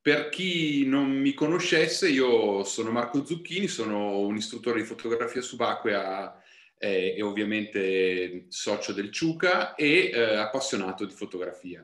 Per chi non mi conoscesse, io sono Marco Zucchini, sono un istruttore di fotografia subacquea e ovviamente socio del Ciuca e appassionato di fotografia.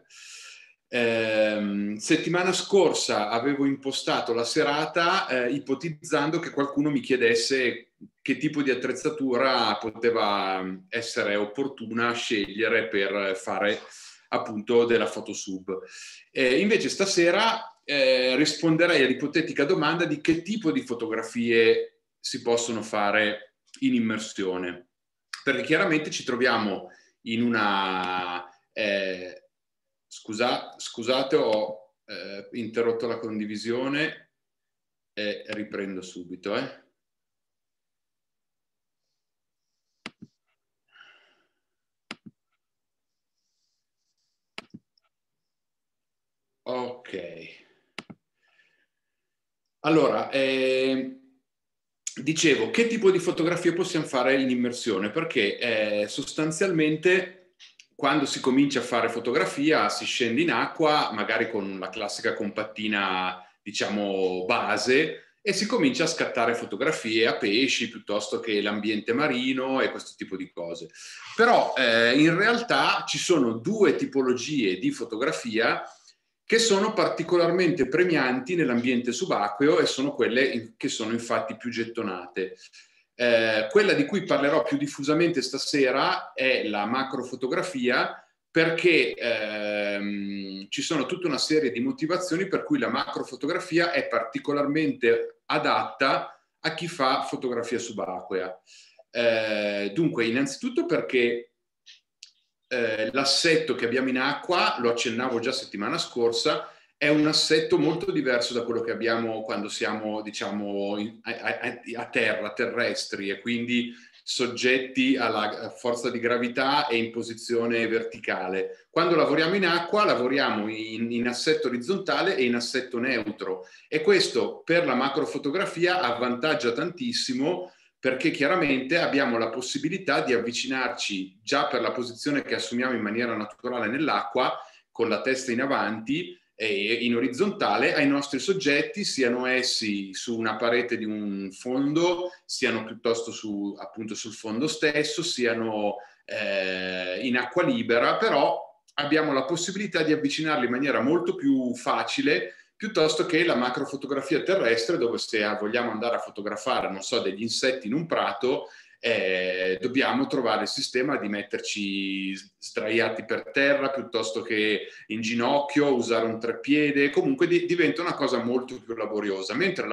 Settimana scorsa avevo impostato la serata ipotizzando che qualcuno mi chiedesse che tipo di attrezzatura poteva essere opportuna scegliere per fare appunto della fotosub. Invece stasera risponderei all'ipotetica domanda di che tipo di fotografie si possono fare in immersione, perché chiaramente ci troviamo in una... scusate, ho interrotto la condivisione e riprendo subito. Ok. Allora, dicevo, che tipo di fotografie possiamo fare in immersione? Perché sostanzialmente quando si comincia a fare fotografia si scende in acqua, magari con la classica compattina, diciamo, base, e si comincia a scattare fotografie a pesci piuttosto che l'ambiente marino e questo tipo di cose. Però in realtà ci sono due tipologie di fotografia che sono particolarmente premianti nell'ambiente subacqueo e sono quelle che sono infatti più gettonate. Quella di cui parlerò più diffusamente stasera è la macrofotografia, perché ci sono tutta una serie di motivazioni per cui la macrofotografia è particolarmente adatta a chi fa fotografia subacquea. Dunque, innanzitutto perché l'assetto che abbiamo in acqua, lo accennavo già settimana scorsa, è un assetto molto diverso da quello che abbiamo quando siamo, diciamo, a terra, terrestri, e quindi soggetti alla forza di gravità e in posizione verticale. Quando lavoriamo in acqua, lavoriamo in assetto orizzontale e in assetto neutro, e questo per la macrofotografia avvantaggia tantissimo, perché chiaramente abbiamo la possibilità di avvicinarci già per la posizione che assumiamo in maniera naturale nell'acqua, con la testa in avanti e in orizzontale, ai nostri soggetti, siano essi su una parete di un fondo, siano piuttosto appunto sul fondo stesso, siano in acqua libera, però abbiamo la possibilità di avvicinarli in maniera molto più facile, piuttosto che la macrofotografia terrestre, dove se vogliamo andare a fotografare, non so, degli insetti in un prato, dobbiamo trovare il sistema di metterci sdraiati per terra piuttosto che in ginocchio, usare un treppiede, comunque diventa una cosa molto più laboriosa, mentre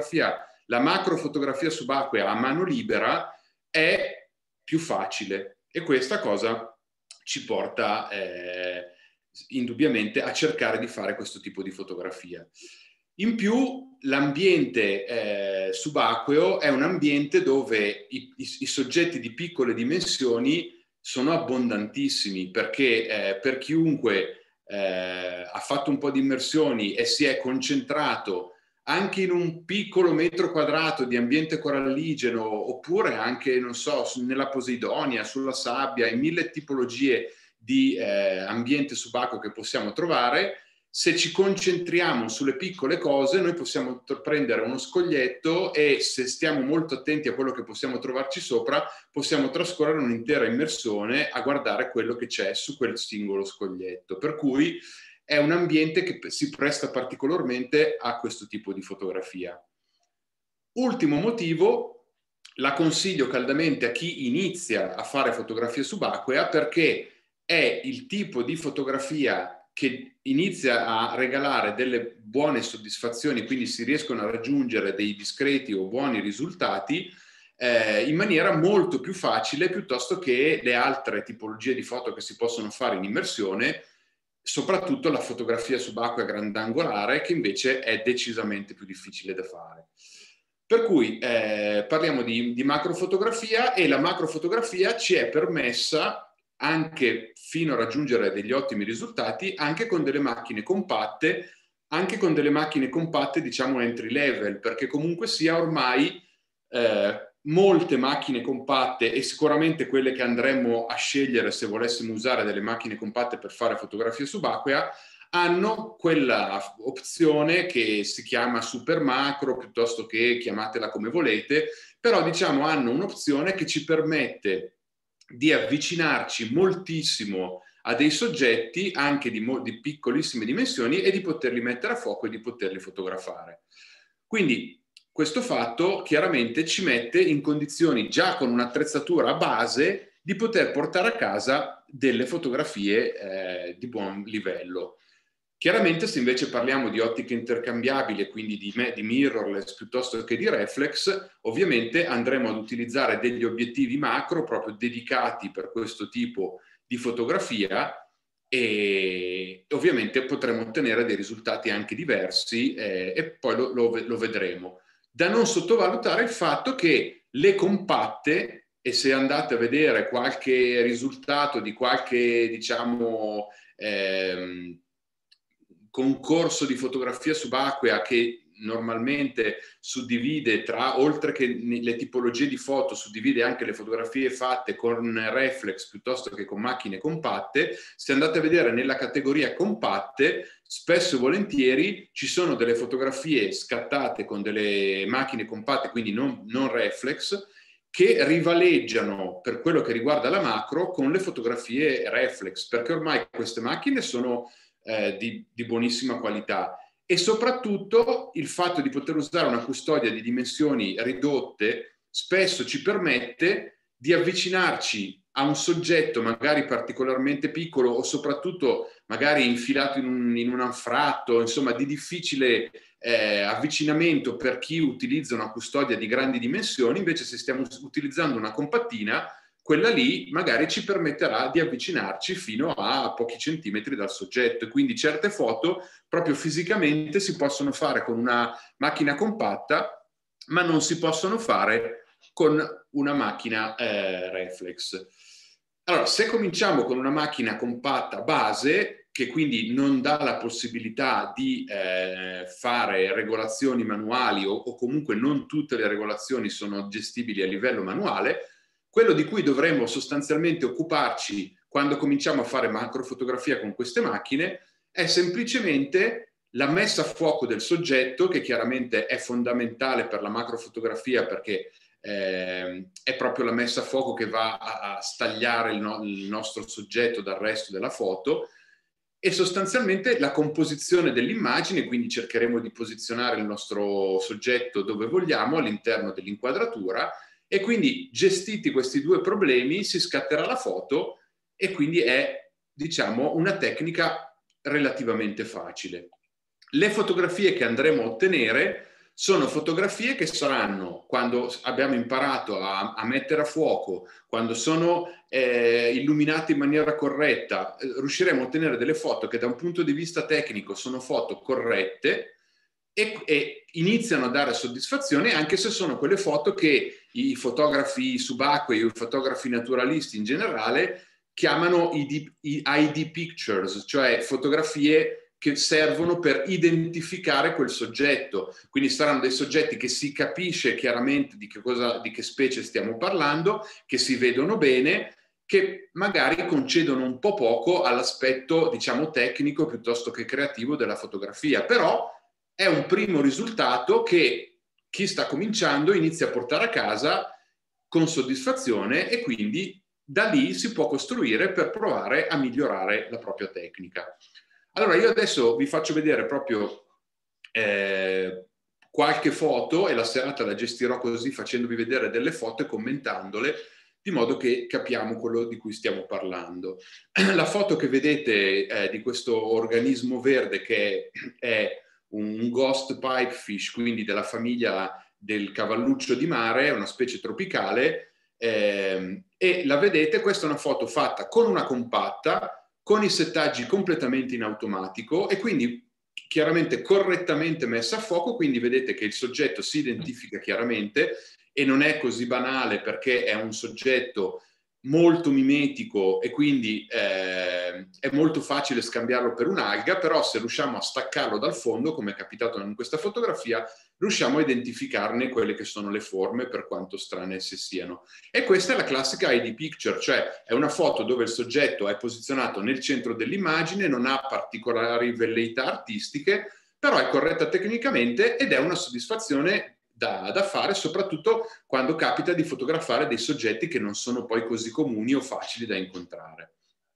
la macrofotografia subacquea a mano libera è più facile, e questa cosa ci porta indubbiamente a cercare di fare questo tipo di fotografia. In più, l'ambiente subacqueo è un ambiente dove i soggetti di piccole dimensioni sono abbondantissimi, perché per chiunque ha fatto un po' di immersioni e si è concentrato anche in un piccolo metro quadrato di ambiente coralligeno, oppure anche, non so, nella Posidonia, sulla sabbia, in mille tipologie di ambiente subacqueo che possiamo trovare, se ci concentriamo sulle piccole cose, noi possiamo prendere uno scoglietto e, se stiamo molto attenti a quello che possiamo trovarci sopra, possiamo trascorrere un'intera immersione a guardare quello che c'è su quel singolo scoglietto. Per cui è un ambiente che si presta particolarmente a questo tipo di fotografia. Ultimo motivo, la consiglio caldamente a chi inizia a fare fotografia subacquea, perché è il tipo di fotografia che inizia a regalare delle buone soddisfazioni, quindi si riescono a raggiungere dei discreti o buoni risultati in maniera molto più facile, piuttosto che le altre tipologie di foto che si possono fare in immersione, soprattutto la fotografia subacquea grandangolare, che invece è decisamente più difficile da fare. Per cui parliamo di macrofotografia, e la macrofotografia ci è permessa anche fino a raggiungere degli ottimi risultati anche con delle macchine compatte, diciamo entry level, perché comunque sia ormai molte macchine compatte, e sicuramente quelle che andremmo a scegliere se volessimo usare delle macchine compatte per fare fotografia subacquea, hanno quella opzione che si chiama super macro, piuttosto che chiamatela come volete, però diciamo hanno un'opzione che ci permette di avvicinarci moltissimo a dei soggetti anche di piccolissime dimensioni e di poterli mettere a fuoco e di poterli fotografare. Quindi questo fatto chiaramente ci mette in condizioni, già con un'attrezzatura a base, di poter portare a casa delle fotografie di buon livello. Chiaramente se invece parliamo di ottiche intercambiabili, quindi di mirrorless piuttosto che di reflex, ovviamente andremo ad utilizzare degli obiettivi macro proprio dedicati per questo tipo di fotografia e ovviamente potremo ottenere dei risultati anche diversi e poi lo vedremo. Da non sottovalutare il fatto che le compatte, e se andate a vedere qualche risultato di qualche, diciamo, concorso di fotografia subacquea che normalmente suddivide oltre che le tipologie di foto, suddivide anche le fotografie fatte con reflex piuttosto che con macchine compatte, se andate a vedere nella categoria compatte, spesso e volentieri ci sono delle fotografie scattate con delle macchine compatte, quindi non reflex, che rivaleggiano per quello che riguarda la macro con le fotografie reflex, perché ormai queste macchine sono di buonissima qualità e soprattutto il fatto di poter usare una custodia di dimensioni ridotte spesso ci permette di avvicinarci a un soggetto magari particolarmente piccolo o soprattutto magari infilato in un anfratto, insomma di difficile avvicinamento per chi utilizza una custodia di grandi dimensioni. Invece se stiamo utilizzando una compattina, quella lì magari ci permetterà di avvicinarci fino a pochi centimetri dal soggetto, e quindi certe foto proprio fisicamente si possono fare con una macchina compatta, ma non si possono fare con una macchina reflex. Allora, se cominciamo con una macchina compatta base, che quindi non dà la possibilità di fare regolazioni manuali o comunque non tutte le regolazioni sono gestibili a livello manuale, quello di cui dovremmo sostanzialmente occuparci quando cominciamo a fare macrofotografia con queste macchine è semplicemente la messa a fuoco del soggetto, che chiaramente è fondamentale per la macrofotografia perché è proprio la messa a fuoco che va a stagliare il nostro soggetto dal resto della foto, e sostanzialmente la composizione dell'immagine, quindi cercheremo di posizionare il nostro soggetto dove vogliamo all'interno dell'inquadratura, e quindi gestiti questi due problemi si scatterà la foto e quindi è, diciamo, una tecnica relativamente facile. Le fotografie che andremo a ottenere sono fotografie che saranno, quando abbiamo imparato a mettere a fuoco, quando sono illuminate in maniera corretta, riusciremo a ottenere delle foto che da un punto di vista tecnico sono foto corrette e iniziano a dare soddisfazione, anche se sono quelle foto che i fotografi subacquei o i fotografi naturalisti in generale chiamano ID pictures, cioè fotografie che servono per identificare quel soggetto. Quindi saranno dei soggetti che si capisce chiaramente di che specie stiamo parlando, che si vedono bene, che magari concedono un po' poco all'aspetto, diciamo, tecnico piuttosto che creativo della fotografia, però è un primo risultato che chi sta cominciando inizia a portare a casa con soddisfazione, e quindi da lì si può costruire per provare a migliorare la propria tecnica. Allora io adesso vi faccio vedere proprio qualche foto, e la serata la gestirò così, facendovi vedere delle foto e commentandole, di modo che capiamo quello di cui stiamo parlando. La foto che vedete di questo organismo verde, che è un ghost pipefish, quindi della famiglia del cavalluccio di mare, è una specie tropicale, e la vedete, questa è una foto fatta con una compatta, con i settaggi completamente in automatico e quindi chiaramente correttamente messa a fuoco, quindi vedete che il soggetto si identifica chiaramente e non è così banale, perché è un soggetto molto mimetico e quindi è molto facile scambiarlo per un'alga, però se riusciamo a staccarlo dal fondo, come è capitato in questa fotografia, riusciamo a identificarne quelle che sono le forme, per quanto strane esse siano. E questa è la classica ID picture, cioè è una foto dove il soggetto è posizionato nel centro dell'immagine, non ha particolari velleità artistiche, però è corretta tecnicamente ed è una soddisfazione da fare, soprattutto quando capita di fotografare dei soggetti che non sono poi così comuni o facili da incontrare.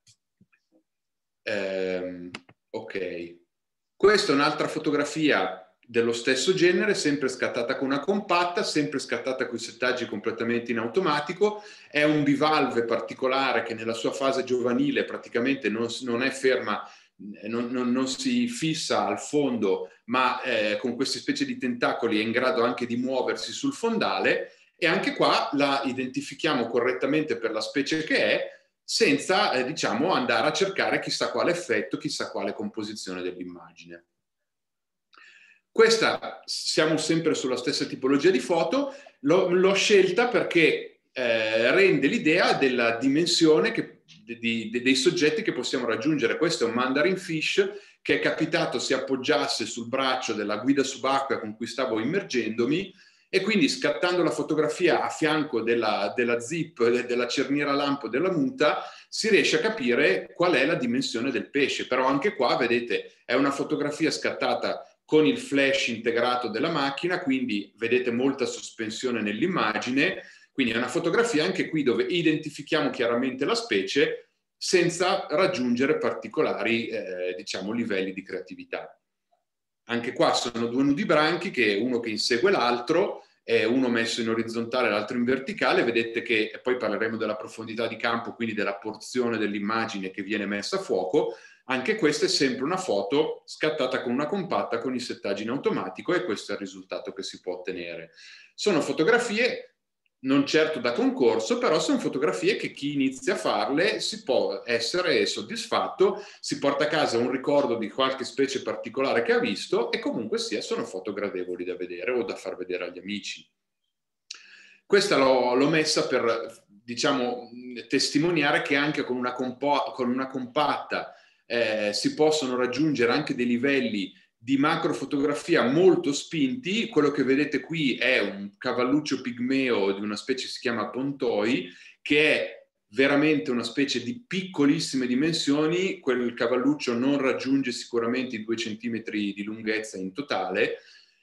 Ok, questa è un'altra fotografia dello stesso genere, sempre scattata con una compatta, sempre scattata con i settaggi completamente in automatico. È un bivalve particolare che nella sua fase giovanile praticamente non è ferma, non si fissa al fondo, ma con queste specie di tentacoli è in grado anche di muoversi sul fondale, e anche qua la identifichiamo correttamente per la specie che è, senza diciamo andare a cercare chissà quale effetto, chissà quale composizione dell'immagine. Questa, siamo sempre sulla stessa tipologia di foto, l'ho scelta perché rende l'idea della dimensione dei soggetti che possiamo raggiungere. Questo è un mandarin fish che è capitato si appoggiasse sul braccio della guida subacquea con cui stavo immergendomi, e quindi scattando la fotografia a fianco della zip, della cerniera lampo della muta, si riesce a capire qual è la dimensione del pesce. Però anche qua, vedete, è una fotografia scattata con il flash integrato della macchina, quindi vedete molta sospensione nell'immagine, quindi è una fotografia anche qui dove identifichiamo chiaramente la specie senza raggiungere particolari diciamo, livelli di creatività. Anche qua sono due nudibranchi, uno che insegue l'altro, uno messo in orizzontale e l'altro in verticale. Vedete che poi parleremo della profondità di campo, quindi della porzione dell'immagine che viene messa a fuoco. Anche questa è sempre una foto scattata con una compatta con i settaggi in automatico, e questo è il risultato che si può ottenere. Sono fotografie non certo da concorso, però sono fotografie che chi inizia a farle si può essere soddisfatto, si porta a casa un ricordo di qualche specie particolare che ha visto, e comunque sia sono foto gradevoli da vedere o da far vedere agli amici. Questa l'ho messa per, diciamo, testimoniare che anche con una compatta si possono raggiungere anche dei livelli di macrofotografia molto spinti. Quello che vedete qui è un cavalluccio pigmeo di una specie che si chiama Pontoi, che è veramente una specie di piccolissime dimensioni. Quel cavalluccio non raggiunge sicuramente i 2 centimetri di lunghezza in totale,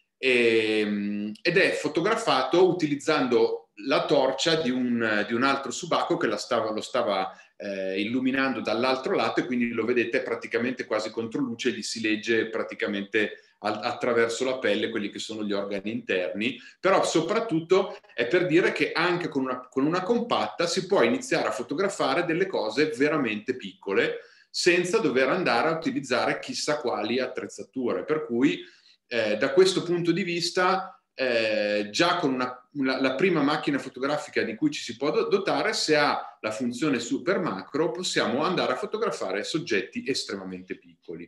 ed è fotografato utilizzando la torcia di un altro subacqueo che lo stava illuminando dall'altro lato, e quindi lo vedete praticamente quasi contro luce, gli si legge praticamente attraverso la pelle quelli che sono gli organi interni. Però soprattutto è per dire che anche con una compatta si può iniziare a fotografare delle cose veramente piccole senza dover andare a utilizzare chissà quali attrezzature, per cui da questo punto di vista già con la prima macchina fotografica di cui ci si può dotare, se ha la funzione super macro, possiamo andare a fotografare soggetti estremamente piccoli.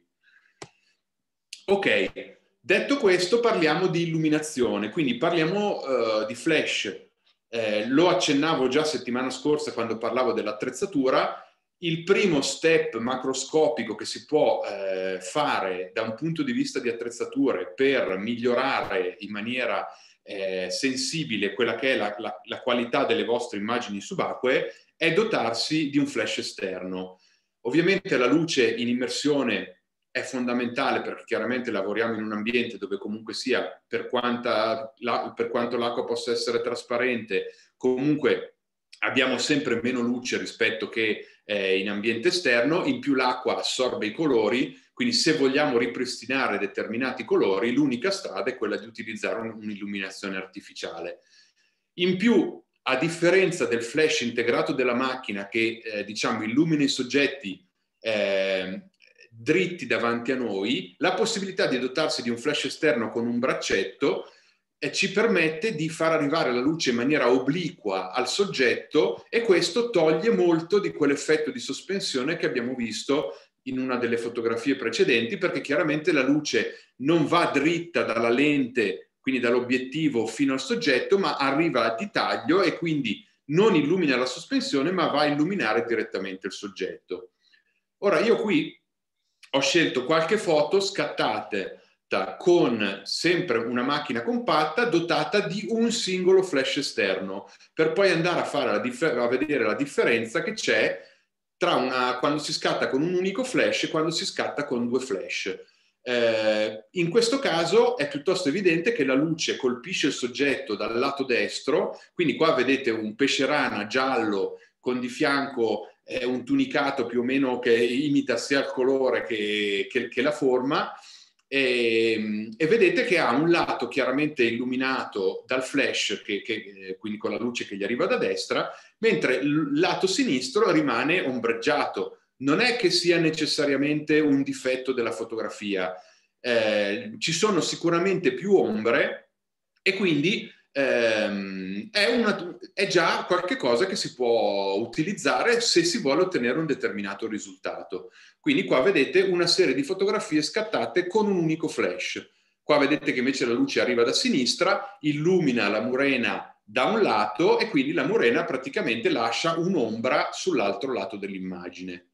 Ok, detto questo parliamo di illuminazione, quindi parliamo di flash. Lo accennavo già settimana scorsa quando parlavo dell'attrezzatura. Il primo step macroscopico che si può fare da un punto di vista di attrezzature per migliorare in maniera sensibile quella che è la qualità delle vostre immagini subacquee è dotarsi di un flash esterno. Ovviamente la luce in immersione è fondamentale, perché chiaramente lavoriamo in un ambiente dove comunque sia, per quanto l'acqua possa essere trasparente, comunque abbiamo sempre meno luce rispetto che in ambiente esterno. In più l'acqua assorbe i colori, quindi se vogliamo ripristinare determinati colori, l'unica strada è quella di utilizzare un'illuminazione artificiale. In più, a differenza del flash integrato della macchina che diciamo illumina i soggetti dritti davanti a noi, la possibilità di dotarsi di un flash esterno con un braccetto ci permette di far arrivare la luce in maniera obliqua al soggetto, e questo toglie molto di quell'effetto di sospensione che abbiamo visto in una delle fotografie precedenti, perché chiaramente la luce non va dritta dalla lente, quindi dall'obiettivo fino al soggetto, ma arriva di taglio, e quindi non illumina la sospensione, ma va a illuminare direttamente il soggetto. Ora, io qui ho scelto qualche foto scattate con sempre una macchina compatta dotata di un singolo flash esterno, per poi andare a fare a vedere la differenza che c'è tra quando si scatta con un unico flash e quando si scatta con due flash. In questo caso è piuttosto evidente che la luce colpisce il soggetto dal lato destro, quindi qua vedete un pesce rana giallo con di fianco un tunicato più o meno che imita sia il colore che la forma, e vedete che ha un lato chiaramente illuminato dal flash, quindi con la luce che gli arriva da destra, mentre il lato sinistro rimane ombreggiato. Non è che sia necessariamente un difetto della fotografia, ci sono sicuramente più ombre e quindi è già qualcosa che si può utilizzare se si vuole ottenere un determinato risultato. Quindi qua vedete una serie di fotografie scattate con un unico flash. Qua vedete che invece la luce arriva da sinistra, illumina la murena da un lato e quindi la murena praticamente lascia un'ombra sull'altro lato dell'immagine.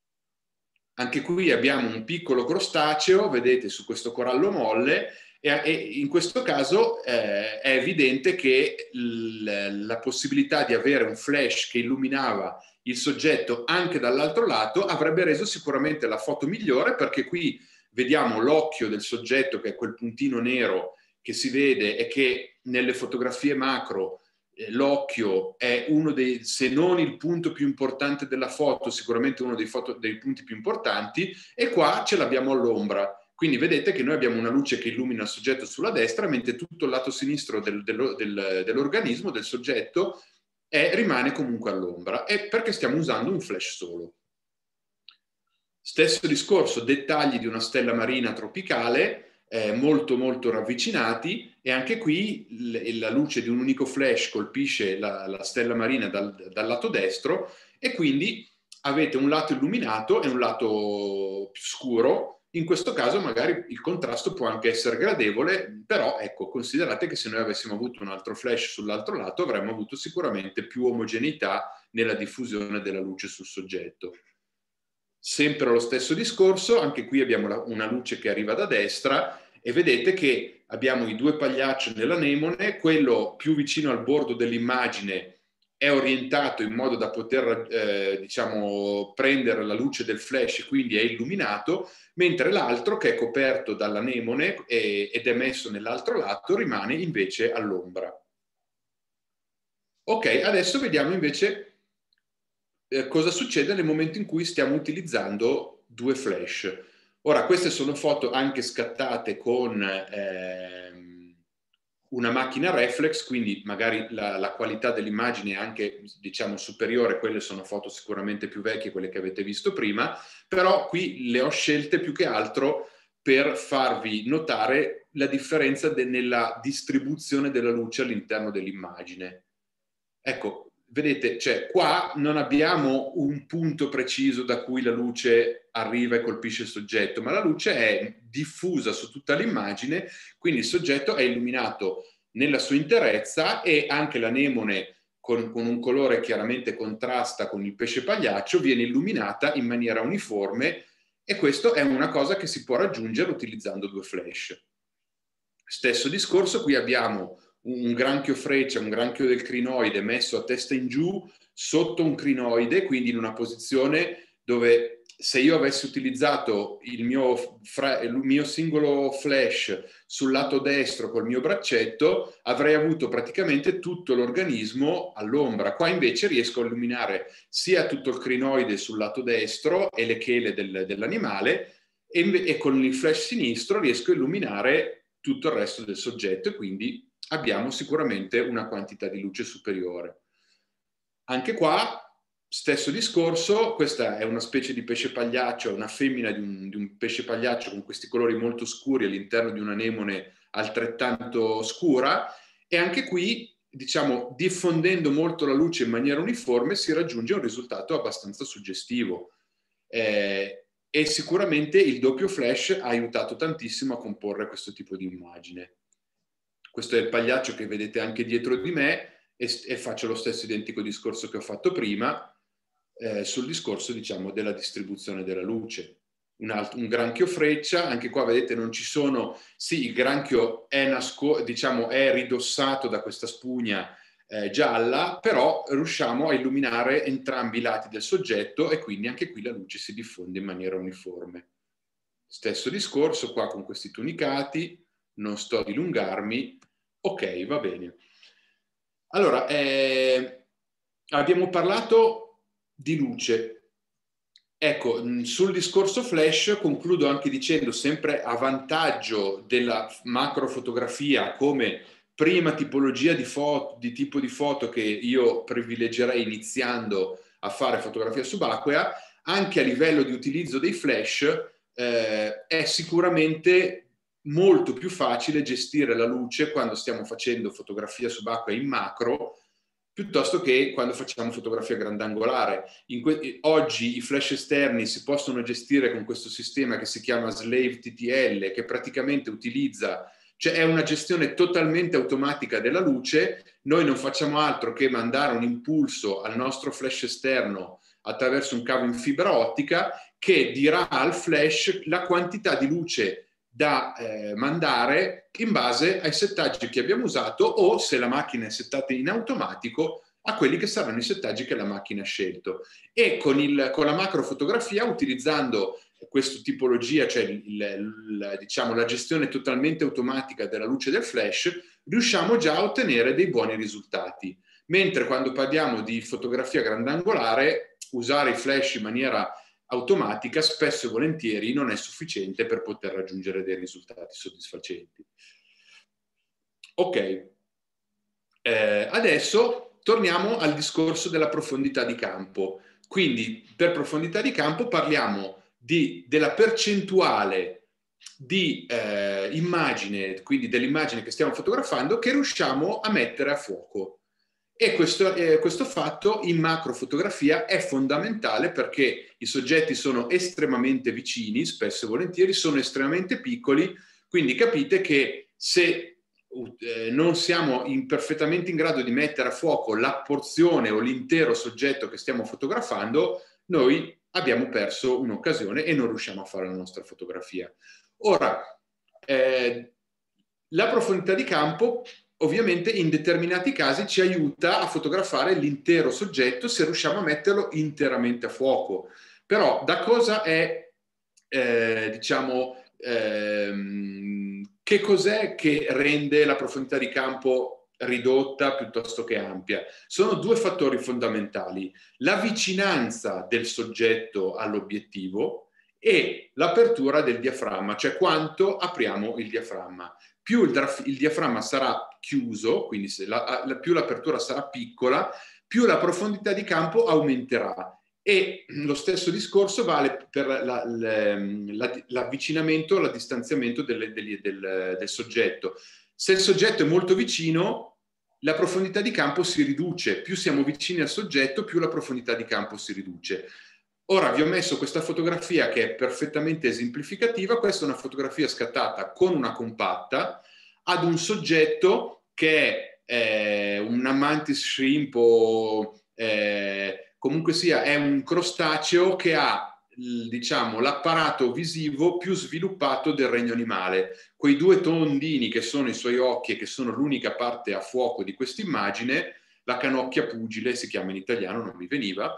Anche qui abbiamo un piccolo crostaceo, vedete su questo corallo molle, e in questo caso è evidente che la possibilità di avere un flash che illuminava il soggetto anche dall'altro lato avrebbe reso sicuramente la foto migliore, perché qui vediamo l'occhio del soggetto, che è quel puntino nero che si vede e che nelle fotografie macro l'occhio è uno dei, se non il punto più importante della foto, sicuramente uno dei punti più importanti, e qua ce l'abbiamo all'ombra. Quindi vedete che noi abbiamo una luce che illumina il soggetto sulla destra, mentre tutto il lato sinistro dell'organismo, del soggetto, rimane comunque all'ombra, e perché stiamo usando un flash solo. Stesso discorso, dettagli di una stella marina tropicale, molto molto ravvicinati, e anche qui la luce di un unico flash colpisce la stella marina dal lato destro, e quindi avete un lato illuminato e un lato più scuro. In questo caso magari il contrasto può anche essere gradevole, però ecco, considerate che se noi avessimo avuto un altro flash sull'altro lato avremmo avuto sicuramente più omogeneità nella diffusione della luce sul soggetto. Sempre lo stesso discorso, anche qui abbiamo una luce che arriva da destra e vedete che abbiamo i due pagliacci nell'anemone, quello più vicino al bordo dell'immagine è orientato in modo da poter diciamo, prendere la luce del flash, quindi è illuminato, mentre l'altro, che è coperto dall'anemone ed è messo nell'altro lato, rimane invece all'ombra. Ok, adesso vediamo invece cosa succede nel momento in cui stiamo utilizzando due flash. Ora, queste sono foto anche scattate con una macchina reflex, quindi magari la qualità dell'immagine è anche, diciamo, superiore. Quelle sono foto sicuramente più vecchie, quelle che avete visto prima, però qui le ho scelte più che altro per farvi notare la differenza nella distribuzione della luce all'interno dell'immagine. Ecco, vedete, cioè qua non abbiamo un punto preciso da cui la luce arriva e colpisce il soggetto, ma la luce è diffusa su tutta l'immagine, quindi il soggetto è illuminato nella sua interezza, e anche l'anemone con un colore chiaramente contrasta con il pesce pagliaccio viene illuminata in maniera uniforme, e questo è una cosa che si può raggiungere utilizzando due flash. Stesso discorso, qui abbiamo un granchio freccia, un granchio del crinoide messo a testa in giù sotto un crinoide, quindi in una posizione dove, se io avessi utilizzato il mio singolo flash sul lato destro col mio braccetto, avrei avuto praticamente tutto l'organismo all'ombra. Qua invece riesco a illuminare sia tutto il crinoide sul lato destro e le chele dell'animale, e con il flash sinistro riesco a illuminare tutto il resto del soggetto, e quindi abbiamo sicuramente una quantità di luce superiore. Anche qua, stesso discorso, questa è una specie di pesce pagliaccio, una femmina di un pesce pagliaccio con questi colori molto scuri all'interno di un'anemone altrettanto scura, e anche qui, diciamo, diffondendo molto la luce in maniera uniforme si raggiunge un risultato abbastanza suggestivo. E sicuramente il doppio flash ha aiutato tantissimo a comporre questo tipo di immagine. Questo è il pagliaccio che vedete anche dietro di me, e faccio lo stesso identico discorso che ho fatto prima sul discorso, diciamo, della distribuzione della luce. Un granchio freccia, anche qua vedete non ci sono, sì, il granchio è, diciamo, è ridossato da questa spugna gialla, però riusciamo a illuminare entrambi i lati del soggetto e quindi anche qui la luce si diffonde in maniera uniforme. Stesso discorso qua con questi tunicati, non sto a dilungarmi, ok, va bene. Allora, abbiamo parlato di luce. Ecco, sul discorso flash concludo anche dicendo, sempre a vantaggio della macrofotografia come prima tipologia di tipo di foto che io privilegierei iniziando a fare fotografia subacquea, anche a livello di utilizzo dei flash è sicuramente molto più facile gestire la luce quando stiamo facendo fotografia subacquea in macro piuttosto che quando facciamo fotografia grandangolare. Oggi i flash esterni si possono gestire con questo sistema che si chiama Slave TTL, che praticamente utilizza, cioè è una gestione totalmente automatica della luce. Noi non facciamo altro che mandare un impulso al nostro flash esterno attraverso un cavo in fibra ottica che dirà al flash la quantità di luce da mandare in base ai settaggi che abbiamo usato o, se la macchina è settata in automatico, a quelli che saranno i settaggi che la macchina ha scelto. E con la macrofotografia, utilizzando questa tipologia, cioè diciamo, la gestione totalmente automatica della luce del flash, riusciamo già a ottenere dei buoni risultati. Mentre quando parliamo di fotografia grandangolare, usare i flash in maniera automatica spesso e volentieri non è sufficiente per poter raggiungere dei risultati soddisfacenti. Ok, adesso torniamo al discorso della profondità di campo. Quindi per profondità di campo parliamo della percentuale di immagine, quindi dell'immagine che stiamo fotografando, che riusciamo a mettere a fuoco. E questo fatto in macrofotografia è fondamentale perché i soggetti sono estremamente vicini, spesso e volentieri sono estremamente piccoli, quindi capite che se non siamo perfettamente in grado di mettere a fuoco la porzione o l'intero soggetto che stiamo fotografando, noi abbiamo perso un'occasione e non riusciamo a fare la nostra fotografia. Ora, la profondità di campo ovviamente in determinati casi ci aiuta a fotografare l'intero soggetto se riusciamo a metterlo interamente a fuoco. Però da cosa è, diciamo, che cos'è che rende la profondità di campo ridotta piuttosto che ampia? Sono due fattori fondamentali: la vicinanza del soggetto all'obiettivo e l'apertura del diaframma, cioè quanto apriamo il diaframma. Più il diaframma sarà chiuso, quindi più l'apertura sarà piccola, più la profondità di campo aumenterà. E lo stesso discorso vale per l'avvicinamento, la distanziamento del soggetto. Se il soggetto è molto vicino, la profondità di campo si riduce. Più siamo vicini al soggetto, più la profondità di campo si riduce. Ora vi ho messo questa fotografia che è perfettamente esemplificativa. Questa è una fotografia scattata con una compatta ad un soggetto che è un mantis shrimp o comunque sia, è un crostaceo che ha, diciamo, l'apparato visivo più sviluppato del regno animale. Quei due tondini che sono i suoi occhi e che sono l'unica parte a fuoco di questa immagine, la canocchia pugile si chiama in italiano, non mi veniva,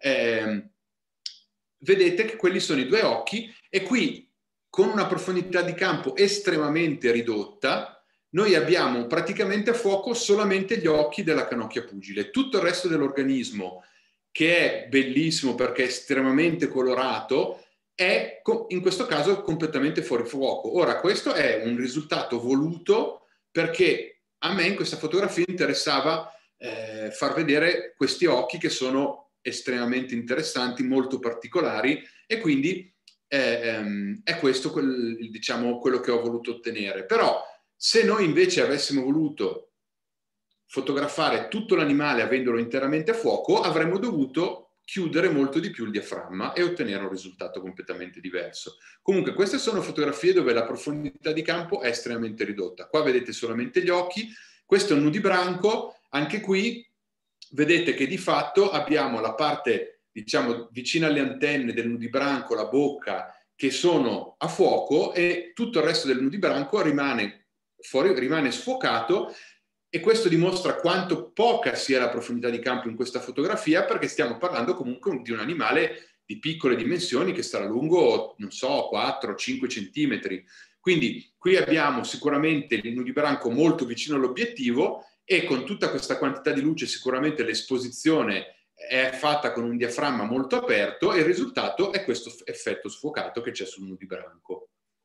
vedete che quelli sono i due occhi e qui con una profondità di campo estremamente ridotta noi abbiamo praticamente a fuoco solamente gli occhi della canocchia pugile. Tutto il resto dell'organismo, che è bellissimo perché è estremamente colorato, è in questo caso completamente fuori fuoco. Ora, questo è un risultato voluto perché a me in questa fotografia interessava far vedere questi occhi che sono estremamente interessanti, molto particolari, e quindi è questo diciamo, quello che ho voluto ottenere. Però se noi invece avessimo voluto fotografare tutto l'animale avendolo interamente a fuoco, avremmo dovuto chiudere molto di più il diaframma e ottenere un risultato completamente diverso. Comunque queste sono fotografie dove la profondità di campo è estremamente ridotta. Qua vedete solamente gli occhi. Questo è un nudibranco. Anche qui vedete che di fatto abbiamo la parte, diciamo, vicina alle antenne del nudibranco, la bocca, che sono a fuoco, e tutto il resto del nudibranco rimane fuori, rimane sfocato, e questo dimostra quanto poca sia la profondità di campo in questa fotografia, perché stiamo parlando comunque di un animale di piccole dimensioni che sarà lungo, non so, 4-5 centimetri. Quindi qui abbiamo sicuramente il nudibranco molto vicino all'obiettivo, e con tutta questa quantità di luce sicuramente l'esposizione è fatta con un diaframma molto aperto, e il risultato è questo effetto sfocato che c'è sul nudibranco.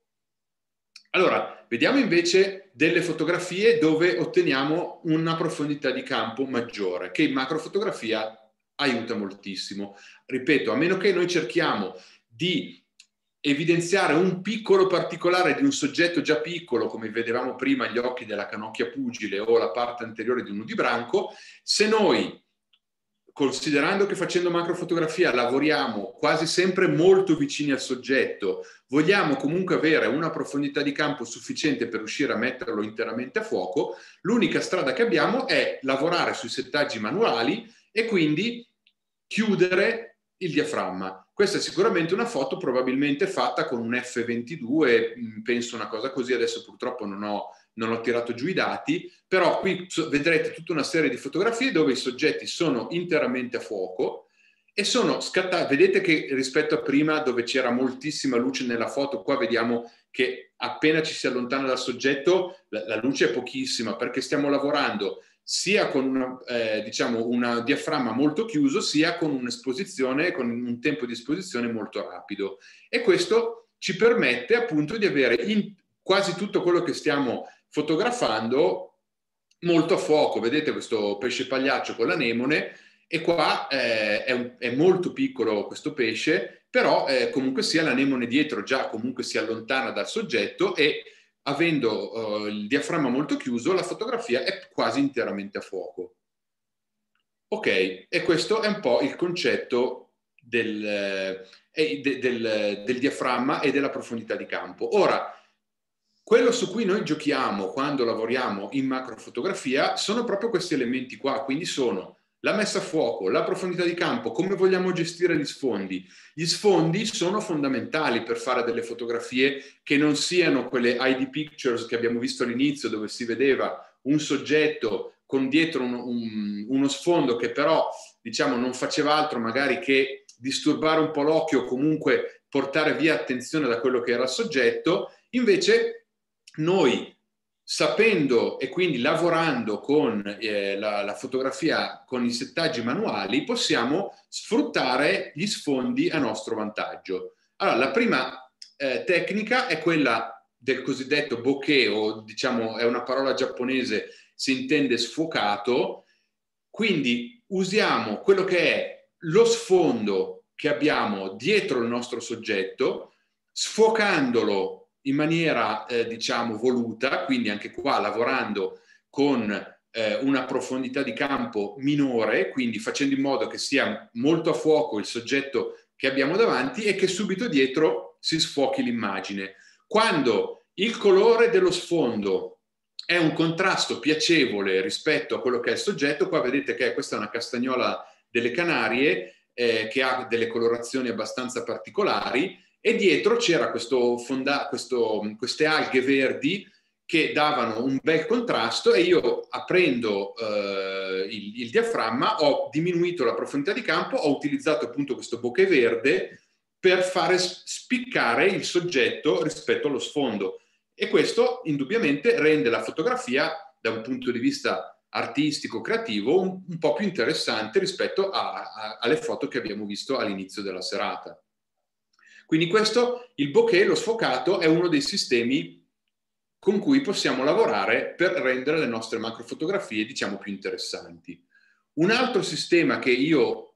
Allora, vediamo invece delle fotografie dove otteniamo una profondità di campo maggiore, che in macrofotografia aiuta moltissimo. Ripeto, a meno che noi cerchiamo di evidenziare un piccolo particolare di un soggetto già piccolo, come vedevamo prima gli occhi della canocchia pugile o la parte anteriore di un nudibranco, se noi, considerando che facendo macrofotografia lavoriamo quasi sempre molto vicini al soggetto, vogliamo comunque avere una profondità di campo sufficiente per riuscire a metterlo interamente a fuoco, l'unica strada che abbiamo è lavorare sui settaggi manuali e quindi chiudere il diaframma. Questa è sicuramente una foto probabilmente fatta con un F22, penso una cosa così, adesso purtroppo non ho tirato giù i dati, però qui vedrete tutta una serie di fotografie dove i soggetti sono interamente a fuoco e sono scattati. Vedete che rispetto a prima, dove c'era moltissima luce nella foto, qua vediamo che appena ci si allontana dal soggetto la luce è pochissima, perché stiamo lavorando sia con diciamo un diaframma molto chiuso, sia con un'esposizione, con un tempo di esposizione molto rapido. E questo ci permette appunto di avere in quasi tutto quello che stiamo fotografando molto a fuoco. Vedete questo pesce pagliaccio con l'anemone, e qua è molto piccolo questo pesce, però comunque sia l'anemone dietro già comunque si allontana dal soggetto, e avendo il diaframma molto chiuso la fotografia è quasi interamente a fuoco. Ok, e questo è un po' il concetto del diaframma e della profondità di campo. Ora, quello su cui noi giochiamo quando lavoriamo in macrofotografia sono proprio questi elementi qua, quindi sono la messa a fuoco, la profondità di campo, come vogliamo gestire gli sfondi. Gli sfondi sono fondamentali per fare delle fotografie che non siano quelle ID pictures che abbiamo visto all'inizio, dove si vedeva un soggetto con dietro uno sfondo che però, diciamo, non faceva altro magari che disturbare un po' l'occhio o comunque portare via attenzione da quello che era il soggetto. Invece noi, sapendo e quindi lavorando con la fotografia con i settaggi manuali, possiamo sfruttare gli sfondi a nostro vantaggio. Allora, la prima tecnica è quella del cosiddetto bokeh, o diciamo è una parola giapponese, si intende sfocato. Quindi usiamo quello che è lo sfondo che abbiamo dietro il nostro soggetto, sfocandolo in maniera diciamo voluta, quindi anche qua lavorando con una profondità di campo minore, quindi facendo in modo che sia molto a fuoco il soggetto che abbiamo davanti e che subito dietro si sfochi l'immagine. Quando il colore dello sfondo è un contrasto piacevole rispetto a quello che è il soggetto, qua vedete che questa è una castagnola delle Canarie che ha delle colorazioni abbastanza particolari, e dietro c'era queste alghe verdi che davano un bel contrasto, e io aprendo il diaframma ho diminuito la profondità di campo, ho utilizzato appunto questo bokeh verde per fare spiccare il soggetto rispetto allo sfondo, e questo indubbiamente rende la fotografia da un punto di vista artistico, creativo, un po' più interessante rispetto alle foto che abbiamo visto all'inizio della serata. Quindi questo, il bokeh, lo sfocato, è uno dei sistemi con cui possiamo lavorare per rendere le nostre macrofotografie, diciamo, più interessanti. Un altro sistema che io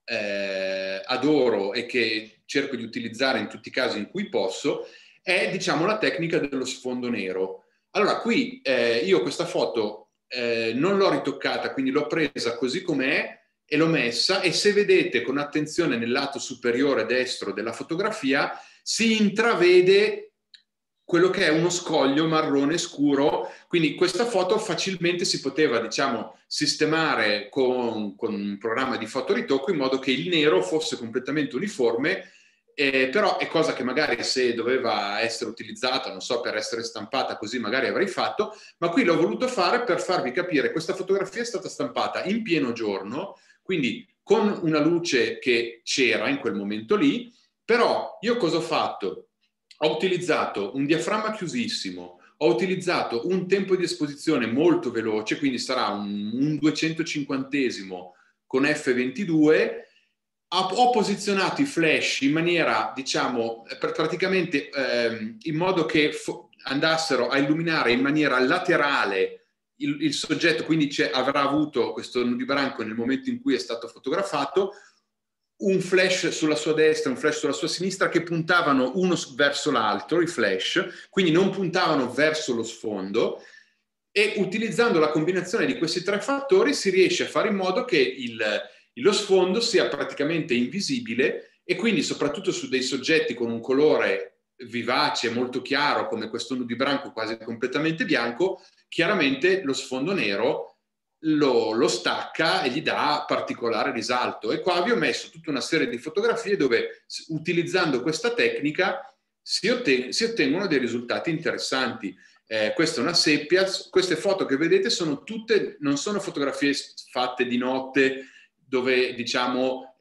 adoro e che cerco di utilizzare in tutti i casi in cui posso è, diciamo, la tecnica dello sfondo nero. Allora, qui io questa foto non l'ho ritoccata, quindi l'ho presa così com'è e l'ho messa, e se vedete con attenzione nel lato superiore destro della fotografia si intravede quello che è uno scoglio marrone scuro. Quindi questa foto facilmente si poteva, diciamo, sistemare con un programma di fotoritocco in modo che il nero fosse completamente uniforme, però è cosa che magari se doveva essere utilizzata, non so, per essere stampata così magari avrei fatto, ma qui l'ho voluto fare per farvi capire. Questa fotografia è stata stampata in pieno giorno, quindi con una luce che c'era in quel momento lì, però io cosa ho fatto? Ho utilizzato un diaframma chiusissimo, ho utilizzato un tempo di esposizione molto veloce, quindi sarà un 250esimo con f22. Ho posizionato i flash in maniera, diciamo, praticamente in modo che andassero a illuminare in maniera laterale il soggetto, quindi avrà avuto questo nudibranco nel momento in cui è stato fotografato, un flash sulla sua destra, un flash sulla sua sinistra, che puntavano uno verso l'altro, i flash, quindi non puntavano verso lo sfondo, e utilizzando la combinazione di questi tre fattori si riesce a fare in modo che lo sfondo sia praticamente invisibile, e quindi soprattutto su dei soggetti con un colore vivace, molto chiaro, come questo nudibranco quasi completamente bianco, chiaramente lo sfondo nero lo stacca e gli dà particolare risalto. E qua vi ho messo tutta una serie di fotografie dove, utilizzando questa tecnica, si ottengono dei risultati interessanti. Questa è una seppia. Queste foto che vedete sono tutte, non sono fotografie fatte di notte dove, diciamo,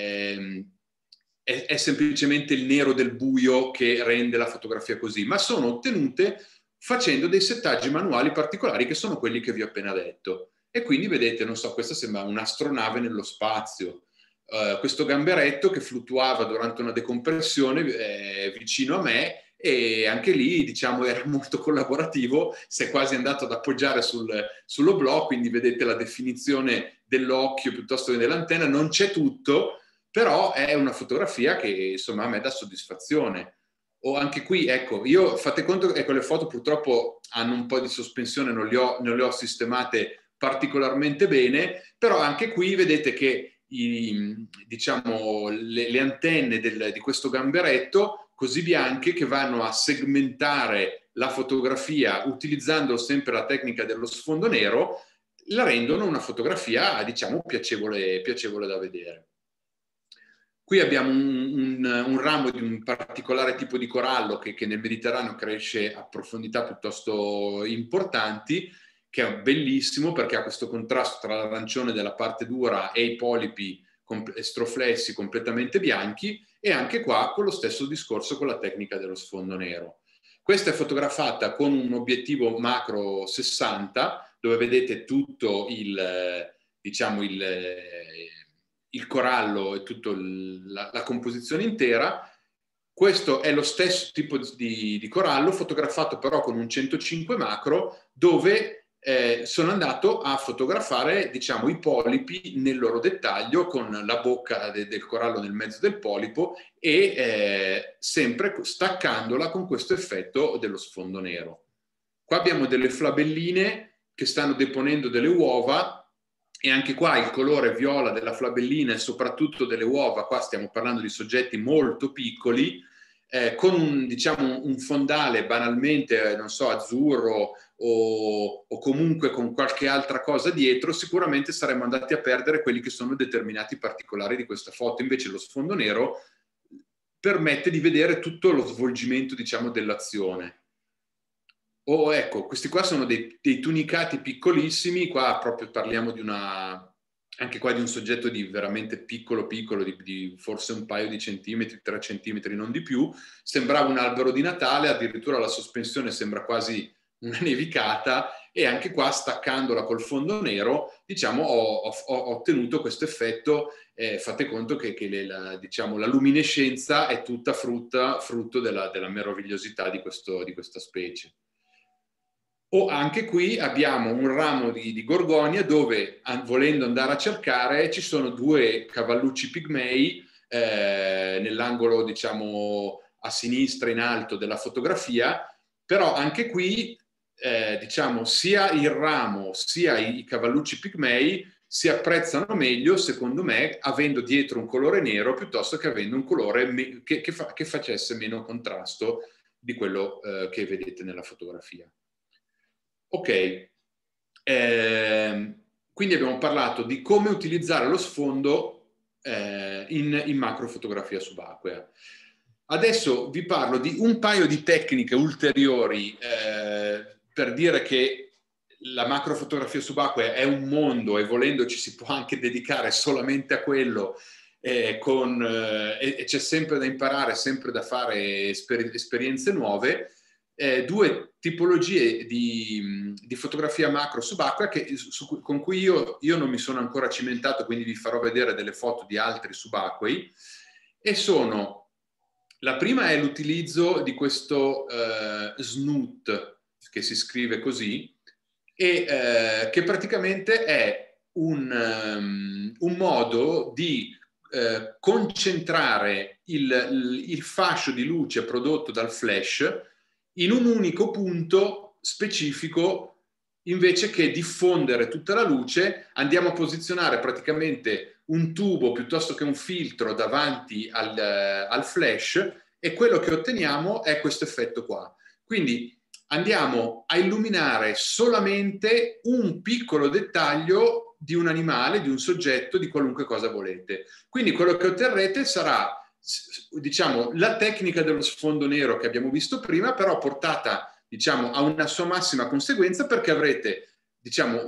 è semplicemente il nero del buio che rende la fotografia così, ma sono ottenute facendo dei settaggi manuali particolari, che sono quelli che vi ho appena detto. E quindi vedete, non so, questa sembra un'astronave nello spazio. Questo gamberetto che fluttuava durante una decompressione vicino a me, e anche lì, diciamo, era molto collaborativo, si è quasi andato ad appoggiare sull'oblò, quindi vedete la definizione dell'occhio piuttosto che dell'antenna. Non c'è tutto, però è una fotografia che, insomma, a me dà soddisfazione. O anche qui, ecco, io fate conto che le foto purtroppo hanno un po' di sospensione, non le ho sistemate particolarmente bene, però anche qui vedete che diciamo, le antenne di questo gamberetto così bianche, che vanno a segmentare la fotografia utilizzando sempre la tecnica dello sfondo nero, la rendono una fotografia, diciamo, piacevole da vedere. Qui abbiamo un ramo di un particolare tipo di corallo che nel Mediterraneo cresce a profondità piuttosto importanti, che è bellissimo perché ha questo contrasto tra l'arancione della parte dura e i polipi estroflessi completamente bianchi, e anche qua con lo stesso discorso con la tecnica dello sfondo nero. Questa è fotografata con un obiettivo macro 60, dove vedete tutto diciamo il corallo e tutta la composizione intera. Questo è lo stesso tipo di corallo, fotografato però con un 105 macro, dove sono andato a fotografare, diciamo, i polipi nel loro dettaglio, con la bocca del corallo nel mezzo del polipo, e sempre staccandola con questo effetto dello sfondo nero. Qua abbiamo delle flabelline che stanno deponendo delle uova, e anche qua il colore viola della flabellina e soprattutto delle uova, qua stiamo parlando di soggetti molto piccoli, con diciamo, un fondale banalmente, non so, azzurro o comunque con qualche altra cosa dietro, sicuramente saremmo andati a perdere quelli che sono determinati particolari di questa foto. Invece lo sfondo nero permette di vedere tutto lo svolgimento, diciamo, dell'azione. Ecco, questi qua sono dei tunicati piccolissimi. Qua proprio parliamo anche qua di un soggetto di veramente piccolo, di forse un paio di centimetri, 3 centimetri, non di più. Sembrava un albero di Natale, addirittura la sospensione sembra quasi una nevicata, e anche qua, staccandola col fondo nero, diciamo, ho ottenuto questo effetto. Fate conto che diciamo, la luminescenza è tutta frutto della meravigliosità di questa specie. O anche qui abbiamo un ramo di gorgonia dove, volendo andare a cercare, ci sono 2 cavallucci pigmei nell'angolo, diciamo, a sinistra in alto della fotografia, però anche qui diciamo, sia il ramo sia i cavallucci pigmei si apprezzano meglio, secondo me, avendo dietro un colore nero piuttosto che avendo un colore che facesse meno contrasto di quello che vedete nella fotografia. Ok, quindi abbiamo parlato di come utilizzare lo sfondo in macrofotografia subacquea. Adesso vi parlo di un paio di tecniche ulteriori per dire che la macrofotografia subacquea è un mondo e volendo ci si può anche dedicare solamente a quello e c'è sempre da imparare, sempre da fare esperienze nuove. Due tipologie di fotografia macro subacquea con cui io non mi sono ancora cimentato, quindi vi farò vedere delle foto di altri subacquei, e sono, la prima è l'utilizzo di questo snoot, che si scrive così, e che praticamente è un modo di concentrare il fascio di luce prodotto dal flash in un unico punto specifico. Invece che diffondere tutta la luce, andiamo a posizionare praticamente un tubo piuttosto che un filtro davanti al flash, e quello che otteniamo è questo effetto qua. Quindi andiamo a illuminare solamente un piccolo dettaglio di un animale, di un soggetto, di qualunque cosa volete. Quindi quello che otterrete sarà, diciamo, la tecnica dello sfondo nero che abbiamo visto prima, però portata, diciamo, a una sua massima conseguenza, perché avrete, diciamo,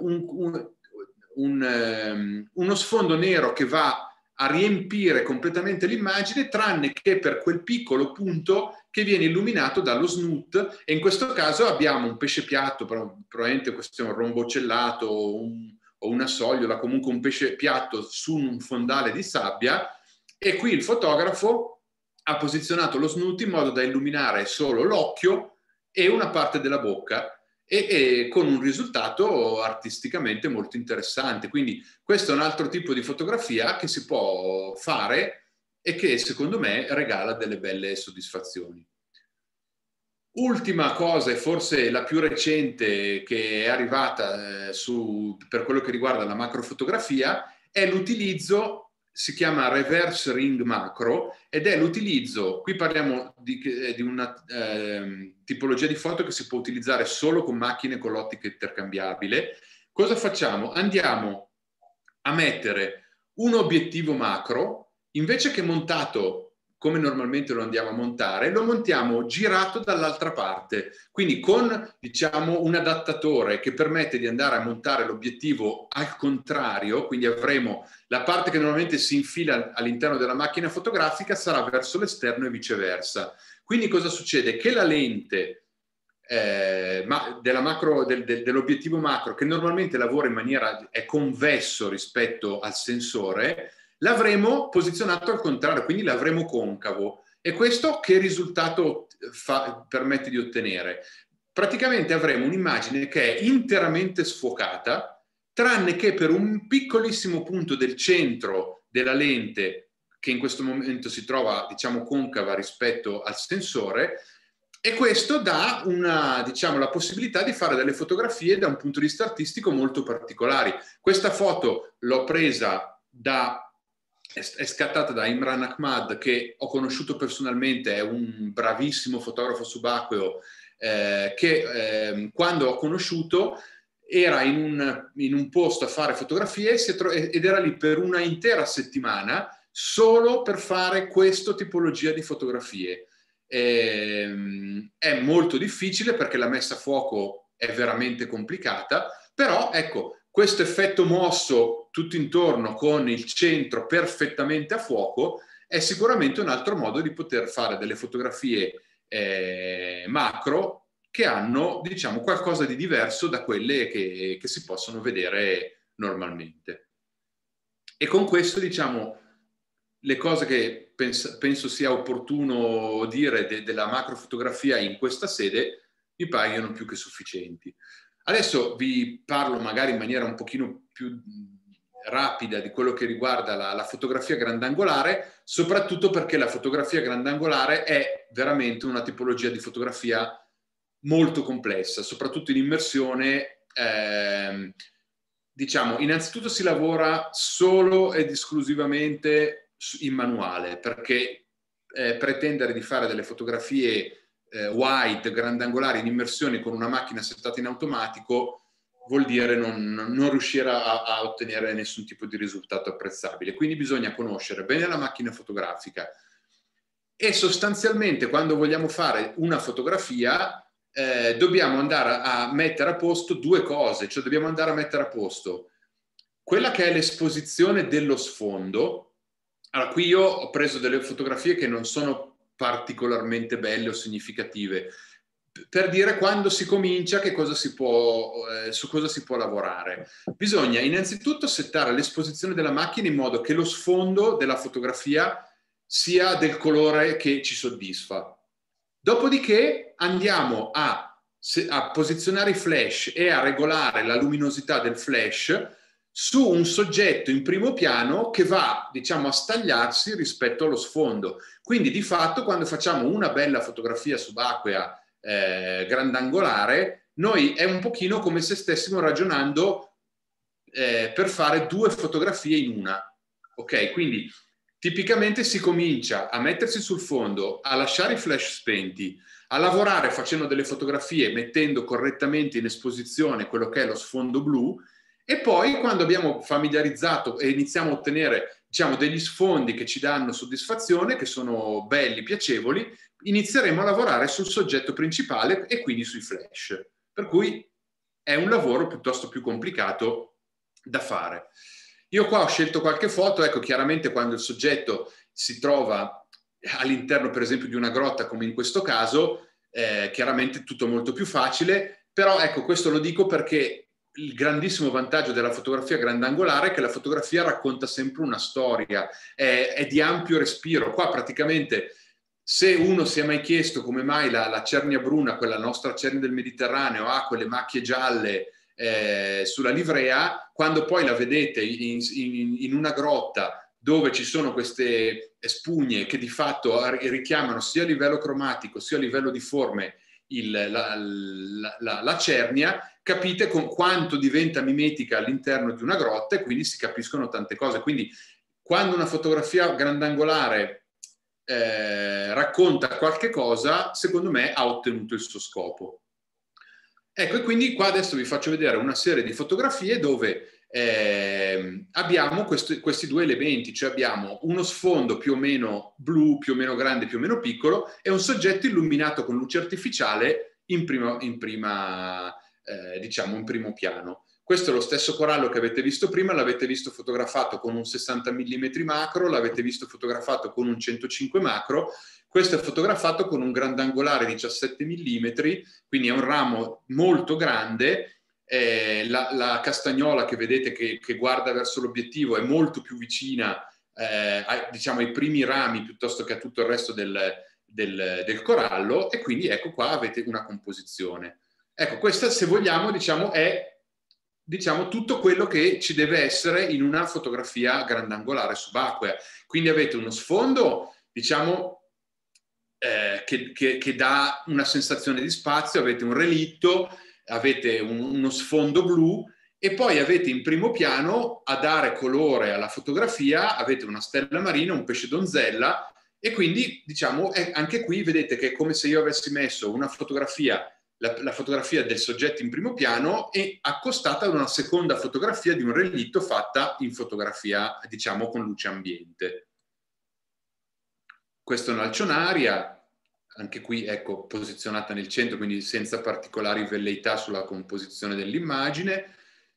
uno sfondo nero che va a riempire completamente l'immagine, tranne che per quel piccolo punto che viene illuminato dallo snoot, e in questo caso abbiamo un pesce piatto, probabilmente questo è un rombocellato o una sogliola, comunque un pesce piatto su un fondale di sabbia, e qui il fotografo ha posizionato lo snoot in modo da illuminare solo l'occhio e una parte della bocca, e con un risultato artisticamente molto interessante. Quindi questo è un altro tipo di fotografia che si può fare e che secondo me regala delle belle soddisfazioni. Ultima cosa, e forse la più recente che è arrivata per quello che riguarda la macrofotografia, è l'utilizzo, si chiama reverse ring macro, ed è l'utilizzo, qui parliamo di una tipologia di foto che si può utilizzare solo con macchine con l'ottica intercambiabile. Cosa facciamo? Andiamo a mettere un obiettivo macro, invece che montato come normalmente lo andiamo a montare, lo montiamo girato dall'altra parte, quindi con, diciamo, un adattatore che permette di andare a montare l'obiettivo al contrario, quindi avremo la parte che normalmente si infila all'interno della macchina fotografica sarà verso l'esterno e viceversa. Quindi cosa succede? Che la lente dell'obiettivo macro, che normalmente lavora in maniera, è convesso rispetto al sensore, l'avremo posizionato al contrario, quindi l'avremo concavo. E questo che risultato permette di ottenere? Praticamente avremo un'immagine che è interamente sfocata, tranne che per un piccolissimo punto del centro della lente, che in questo momento si trova, diciamo, concava rispetto al sensore, e questo dà diciamo, la possibilità di fare delle fotografie da un punto di vista artistico molto particolari. Questa foto l'ho presa è scattata da Imran Ahmad, che ho conosciuto personalmente, è un bravissimo fotografo subacqueo, che quando ho conosciuto era in un posto a fare fotografie ed era lì per una intera settimana solo per fare questa tipologia di fotografie. È molto difficile perché la messa a fuoco è veramente complicata, però ecco, questo effetto mosso tutto intorno con il centro perfettamente a fuoco è sicuramente un altro modo di poter fare delle fotografie macro che hanno, diciamo, qualcosa di diverso da quelle che si possono vedere normalmente. E con questo, diciamo, le cose che penso sia opportuno dire della macrofotografia in questa sede mi paiono più che sufficienti. Adesso vi parlo magari in maniera un pochino più rapida di quello che riguarda la fotografia grandangolare, soprattutto perché la fotografia grandangolare è veramente una tipologia di fotografia molto complessa, soprattutto in immersione. Diciamo, innanzitutto si lavora solo ed esclusivamente in manuale, perché pretendere di fare delle fotografie wide, grandangolari in immersione con una macchina settata in automatico, vuol dire non riuscire a ottenere nessun tipo di risultato apprezzabile. Quindi bisogna conoscere bene la macchina fotografica e sostanzialmente quando vogliamo fare una fotografia dobbiamo andare a mettere a posto due cose, cioè dobbiamo andare a mettere a posto quella che è l'esposizione dello sfondo. Allora, qui io ho preso delle fotografie che non sono particolarmente belle o significative, per dire quando si comincia, che cosa si può, su cosa si può lavorare. Bisogna innanzitutto settare l'esposizione della macchina in modo che lo sfondo della fotografia sia del colore che ci soddisfa. Dopodiché andiamo a posizionare i flash e a regolare la luminosità del flash su un soggetto in primo piano che va, diciamo, a stagliarsi rispetto allo sfondo. Quindi di fatto quando facciamo una bella fotografia subacquea grandangolare, noi è un pochino come se stessimo ragionando per fare due fotografie in una. Ok? Quindi tipicamente si comincia a mettersi sul fondo, a lasciare i flash spenti, a lavorare facendo delle fotografie, mettendo correttamente in esposizione quello che è lo sfondo blu, e poi quando abbiamo familiarizzato e iniziamo a ottenere, diciamo, degli sfondi che ci danno soddisfazione, che sono belli, piacevoli, inizieremo a lavorare sul soggetto principale e quindi sui flash. Per cui è un lavoro piuttosto più complicato da fare. Io qua ho scelto qualche foto, ecco, chiaramente quando il soggetto si trova all'interno, per esempio, di una grotta, come in questo caso, chiaramente tutto molto più facile, però ecco, questo lo dico perché il grandissimo vantaggio della fotografia grandangolare è che la fotografia racconta sempre una storia, è di ampio respiro. Qua praticamente, se uno si è mai chiesto come mai la cernia bruna, quella nostra cernia del Mediterraneo, ha quelle macchie gialle sulla livrea, quando poi la vedete in una grotta dove ci sono queste spugne che di fatto richiamano sia a livello cromatico sia a livello di forme la cernia, capite con quanto diventa mimetica all'interno di una grotta e quindi si capiscono tante cose. Quindi quando una fotografia grandangolare racconta qualche cosa, secondo me ha ottenuto il suo scopo. Ecco, e quindi qua adesso vi faccio vedere una serie di fotografie dove abbiamo questi due elementi, cioè abbiamo uno sfondo più o meno blu, più o meno grande, più o meno piccolo, e un soggetto illuminato con luce artificiale in primo piano. Questo è lo stesso corallo che avete visto prima, l'avete visto fotografato con un 60 mm macro, l'avete visto fotografato con un 105 macro. Questo è fotografato con un grandangolare 17 mm, quindi è un ramo molto grande. La castagnola che vedete che guarda verso l'obiettivo è molto più vicina diciamo, ai primi rami piuttosto che a tutto il resto del corallo, e quindi ecco qua avete una composizione. Ecco, questa, se vogliamo, diciamo, è tutto quello che ci deve essere in una fotografia grandangolare subacquea. Quindi avete uno sfondo, diciamo, che dà una sensazione di spazio, avete un relitto, avete uno sfondo blu, e poi avete in primo piano, a dare colore alla fotografia, avete una stella marina, un pesce donzella, e quindi diciamo anche qui vedete che è come se io avessi messo una fotografia, la fotografia del soggetto in primo piano e accostata ad una seconda fotografia di un relitto fatta in fotografia, diciamo, con luce ambiente. Questa è un'alcionaria, anche qui ecco posizionata nel centro, quindi senza particolari velleità sulla composizione dell'immagine.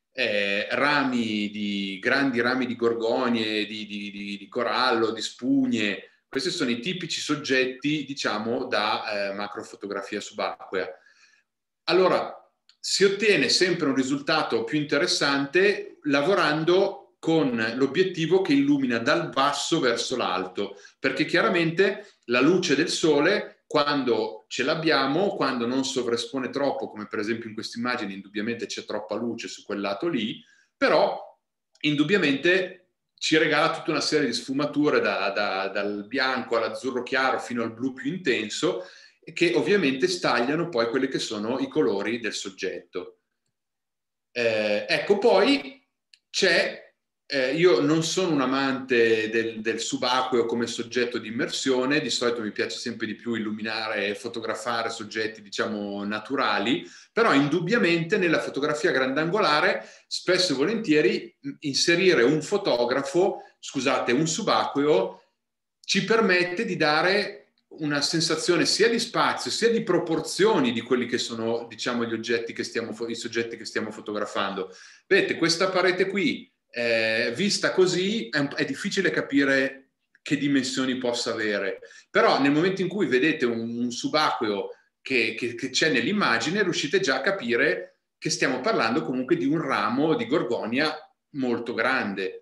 Grandi rami di gorgonie, di corallo, di spugne. Questi sono i tipici soggetti, diciamo, da macrofotografia subacquea. Allora, si ottiene sempre un risultato più interessante lavorando con l'obiettivo che illumina dal basso verso l'alto, perché chiaramente la luce del sole, quando ce l'abbiamo, quando non sovraespone troppo, come per esempio in questa immagine, indubbiamente c'è troppa luce su quel lato lì, però indubbiamente ci regala tutta una serie di sfumature dal bianco all'azzurro chiaro fino al blu più intenso, che ovviamente stagliano poi quelli che sono i colori del soggetto. Ecco, poi c'è io non sono un amante del subacqueo come soggetto di immersione, di solito mi piace sempre di più illuminare e fotografare soggetti, diciamo, naturali, però indubbiamente nella fotografia grandangolare spesso e volentieri inserire un fotografo, scusate, un subacqueo, ci permette di dare una sensazione sia di spazio sia di proporzioni di quelli che sono, diciamo, gli oggetti che i soggetti che stiamo fotografando. Vedete, questa parete qui, vista così, è difficile capire che dimensioni possa avere, però nel momento in cui vedete un subacqueo che c'è nell'immagine, riuscite già a capire che stiamo parlando comunque di un ramo di gorgonia molto grande.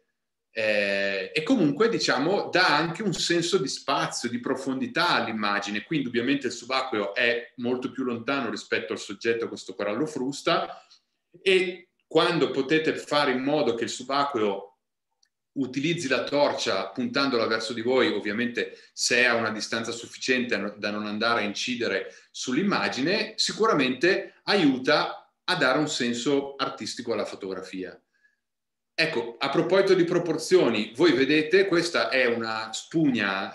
E comunque, diciamo, dà anche un senso di spazio, di profondità all'immagine. Qui indubbiamente il subacqueo è molto più lontano rispetto al soggetto, questo corallo frusta, e quando potete fare in modo che il subacqueo utilizzi la torcia puntandola verso di voi, ovviamente se è a una distanza sufficiente da non andare a incidere sull'immagine, sicuramente aiuta a dare un senso artistico alla fotografia. Ecco, a proposito di proporzioni, voi vedete, questa è una spugna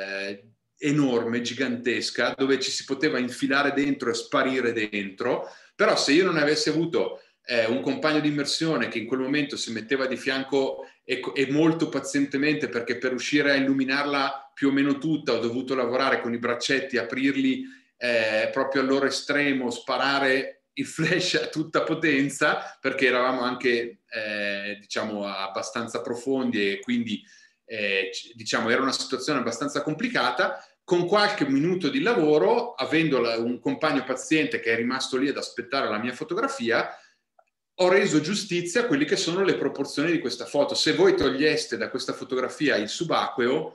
enorme, gigantesca, dove ci si poteva infilare dentro e sparire dentro, però se io non avessi avuto un compagno di immersione che in quel momento si metteva di fianco e molto pazientemente, perché per riuscire a illuminarla più o meno tutta ho dovuto lavorare con i braccetti, aprirli proprio al loro estremo, sparare il flash a tutta potenza, perché eravamo anche diciamo abbastanza profondi e quindi diciamo era una situazione abbastanza complicata. Con qualche minuto di lavoro, avendo un compagno paziente che è rimasto lì ad aspettare la mia fotografia, ho reso giustizia a quelle che sono le proporzioni di questa foto. Se voi toglieste da questa fotografia il subacqueo,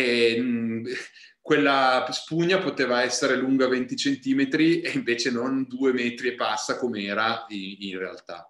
quella spugna poteva essere lunga 20 centimetri e invece non 2 metri e passa come era in realtà.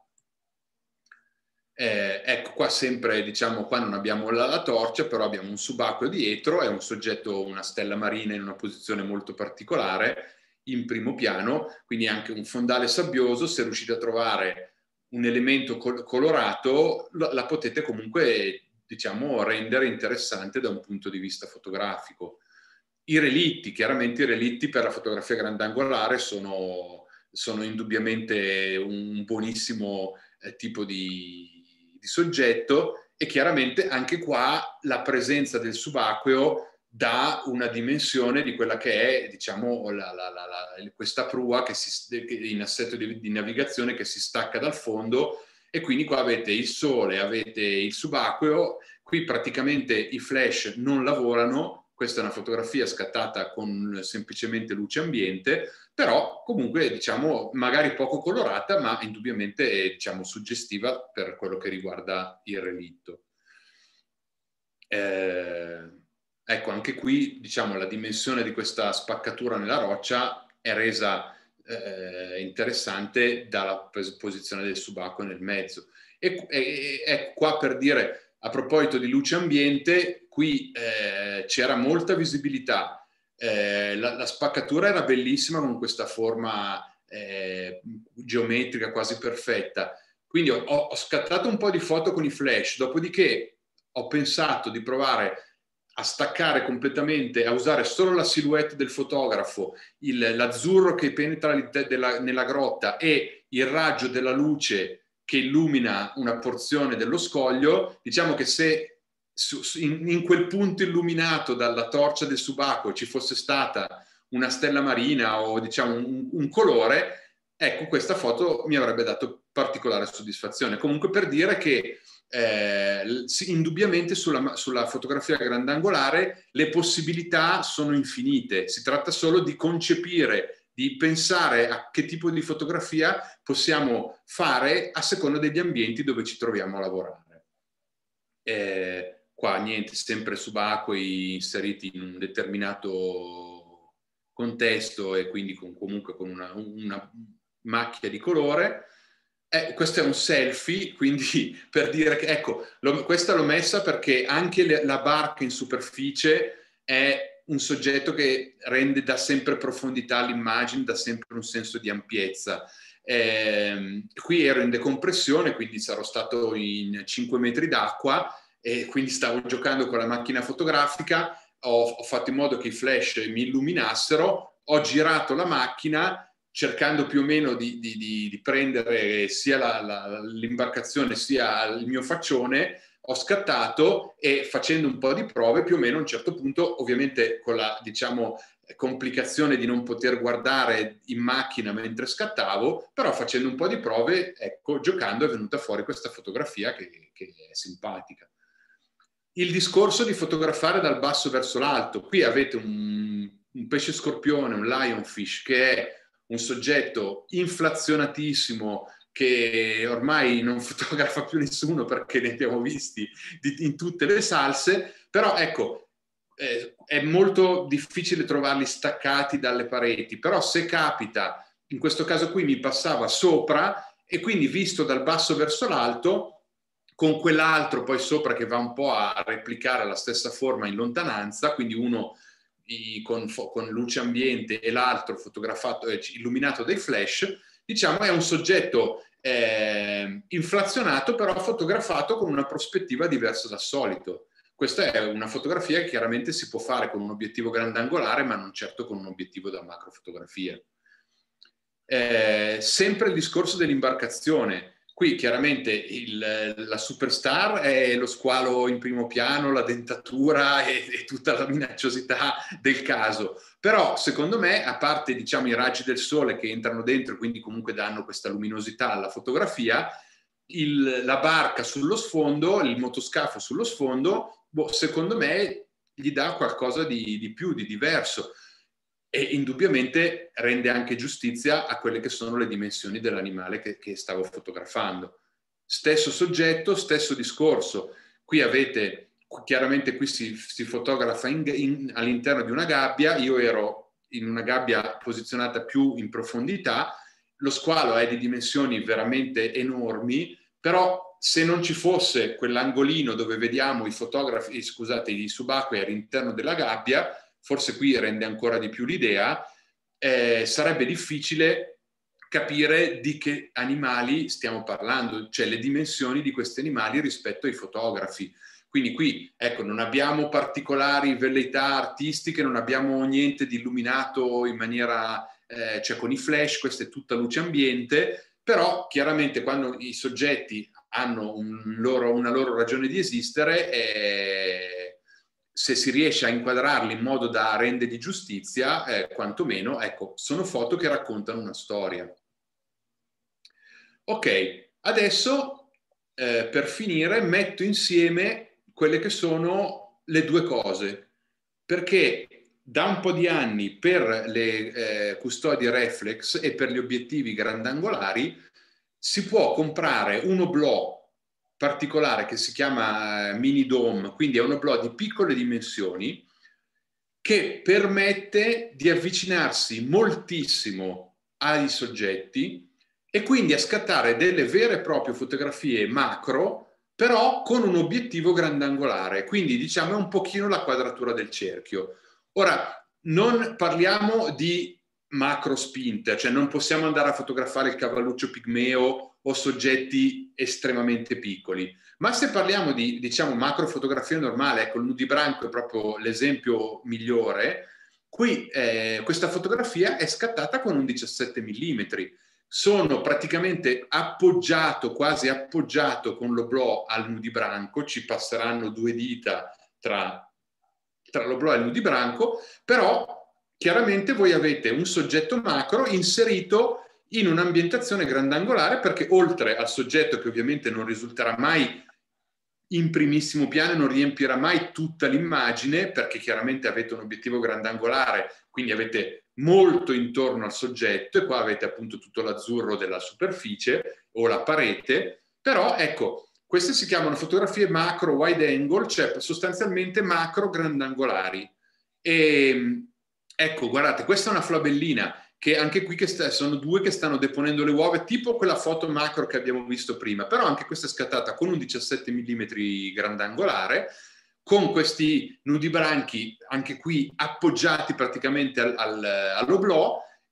Ecco, qua sempre, diciamo, qua non abbiamo la torcia, però abbiamo un subacqueo dietro, è un soggetto, una stella marina in una posizione molto particolare, in primo piano, quindi anche un fondale sabbioso. Se riuscite a trovare un elemento colorato, la potete comunque, diciamo, rendere interessante da un punto di vista fotografico. I relitti, chiaramente i relitti per la fotografia grandangolare sono indubbiamente un buonissimo tipo di soggetto, e chiaramente anche qua la presenza del subacqueo dà una dimensione di quella che è, diciamo, questa prua che in assetto di navigazione che si stacca dal fondo, e quindi qua avete il sole, avete il subacqueo, qui praticamente i flash non lavorano. Questa è una fotografia scattata con semplicemente luce ambiente, però comunque, diciamo, magari poco colorata, ma indubbiamente, diciamo, suggestiva per quello che riguarda il relitto. Ecco, anche qui, diciamo, la dimensione di questa spaccatura nella roccia è resa interessante dalla posizione del subacqueo nel mezzo. E qua per dire, a proposito di luce ambiente, qui c'era molta visibilità, la spaccatura era bellissima con questa forma geometrica quasi perfetta, quindi ho scattato un po' di foto con i flash, dopodiché ho pensato di provare a staccare completamente, a usare solo la silhouette del fotografo, l'azzurro che penetra nella grotta e il raggio della luce che illumina una porzione dello scoglio. Diciamo che se in quel punto illuminato dalla torcia del subacqueo ci fosse stata una stella marina o, diciamo, un colore, ecco, questa foto mi avrebbe dato particolare soddisfazione. Comunque, per dire che indubbiamente sulla fotografia grandangolare le possibilità sono infinite, si tratta solo di concepire, di pensare a che tipo di fotografia possiamo fare a seconda degli ambienti dove ci troviamo a lavorare. Qua niente, sempre subacquei inseriti in un determinato contesto e quindi comunque con una macchia di colore. Questo è un selfie, quindi per dire che, ecco, questa l'ho messa perché anche la barca in superficie è un soggetto che dà sempre profondità all'immagine, dà sempre un senso di ampiezza. Qui ero in decompressione, quindi sarò stato in 5 metri d'acqua e quindi stavo giocando con la macchina fotografica, ho fatto in modo che i flash mi illuminassero, ho girato la macchina cercando più o meno di prendere sia l'imbarcazione sia il mio faccione, ho scattato e facendo un po' di prove più o meno a un certo punto, ovviamente con la, diciamo, complicazione di non poter guardare in macchina mentre scattavo, però facendo un po' di prove, ecco, giocando è venuta fuori questa fotografia che è simpatica. Il discorso di fotografare dal basso verso l'alto, qui avete un pesce scorpione, un lionfish, che è un soggetto inflazionatissimo che ormai non fotografa più nessuno perché ne abbiamo visti in tutte le salse, però ecco, è molto difficile trovarli staccati dalle pareti, però se capita, in questo caso qui mi passava sopra e quindi visto dal basso verso l'alto, con quell'altro poi sopra che va un po' a replicare la stessa forma in lontananza, quindi uno con luce ambiente e l'altro fotografato, illuminato dai flash, diciamo è un soggetto inflazionato però fotografato con una prospettiva diversa dal solito. Questa è una fotografia che chiaramente si può fare con un obiettivo grandangolare, ma non certo con un obiettivo da macrofotografia. Sempre il discorso dell'imbarcazione. Qui chiaramente la superstar è lo squalo in primo piano, la dentatura e tutta la minacciosità del caso. Però secondo me, a parte diciamo i raggi del sole che entrano dentro, quindi comunque danno questa luminosità alla fotografia, la barca sullo sfondo, il motoscafo sullo sfondo, secondo me gli dà qualcosa di più, di diverso. E indubbiamente rende anche giustizia a quelle che sono le dimensioni dell'animale che stavo fotografando. Stesso soggetto, stesso discorso. Qui avete, chiaramente qui si fotografa all'interno di una gabbia, io ero in una gabbia posizionata più in profondità, lo squalo è di dimensioni veramente enormi, però se non ci fosse quell'angolino dove vediamo i fotografi, scusate, i subacquei all'interno della gabbia, forse qui rende ancora di più l'idea, sarebbe difficile capire di che animali stiamo parlando, cioè le dimensioni di questi animali rispetto ai fotografi. Quindi qui, ecco, non abbiamo particolari velleità artistiche, non abbiamo niente di illuminato in maniera, cioè con i flash, questa è tutta luce ambiente, però chiaramente quando i soggetti hanno una loro ragione di esistere, se si riesce a inquadrarli in modo da rendergli giustizia, quantomeno, ecco, sono foto che raccontano una storia. Ok, adesso per finire metto insieme quelle che sono le due cose, perché da un po' di anni per le custodie reflex e per gli obiettivi grandangolari si può comprare un oblò particolare che si chiama mini dome, quindi è un oblò di piccole dimensioni che permette di avvicinarsi moltissimo ai soggetti e quindi a scattare delle vere e proprie fotografie macro, però con un obiettivo grandangolare, quindi diciamo è un pochino la quadratura del cerchio. Ora, non parliamo di macro spinte, cioè non possiamo andare a fotografare il cavalluccio pigmeo o soggetti estremamente piccoli, ma se parliamo di, diciamo, macrofotografia normale, ecco, il nudibranco è proprio l'esempio migliore. Qui questa fotografia è scattata con un 17 mm. Sono praticamente appoggiato, quasi appoggiato con l'oblò al nudibranco, ci passeranno 2 dita tra l'oblò e il nudibranco, però chiaramente voi avete un soggetto macro inserito in un'ambientazione grandangolare, perché oltre al soggetto che ovviamente non risulterà mai in primissimo piano, non riempirà mai tutta l'immagine, perché chiaramente avete un obiettivo grandangolare, quindi avete molto intorno al soggetto e qua avete appunto tutto l'azzurro della superficie o la parete, però ecco, queste si chiamano fotografie macro wide angle, cioè sostanzialmente macro grandangolari. E ecco, guardate, questa è una flabellina che anche qui sono 2 che stanno deponendo le uova, tipo quella foto macro che abbiamo visto prima, però anche questa è scattata con un 17 mm grandangolare, con questi nudibranchi anche qui appoggiati praticamente all'oblò,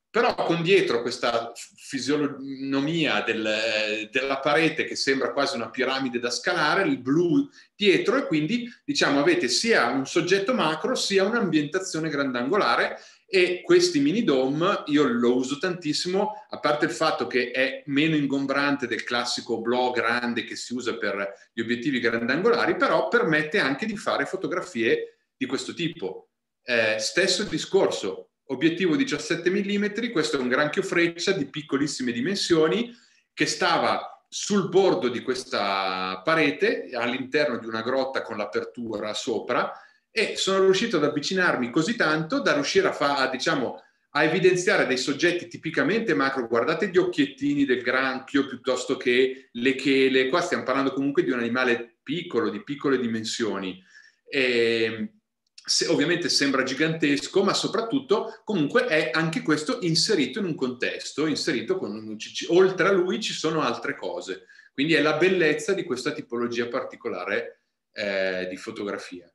però con dietro questa fisionomia della parete che sembra quasi una piramide da scalare, il blu dietro, e quindi diciamo avete sia un soggetto macro sia un'ambientazione grandangolare. E questi mini dome io lo uso tantissimo, a parte il fatto che è meno ingombrante del classico oblò grande che si usa per gli obiettivi grandangolari, però permette anche di fare fotografie di questo tipo. Stesso discorso, obiettivo 17 mm, questo è un granchio freccia di piccolissime dimensioni che stava sul bordo di questa parete all'interno di una grotta con l'apertura sopra, e sono riuscito ad avvicinarmi così tanto da riuscire a evidenziare dei soggetti tipicamente macro. Guardate gli occhiettini del granchio piuttosto che le chele. Qua stiamo parlando comunque di un animale piccolo, di piccole dimensioni. Ovviamente sembra gigantesco, ma soprattutto comunque è anche questo inserito in un contesto, oltre a lui ci sono altre cose. Quindi è la bellezza di questa tipologia particolare di fotografia.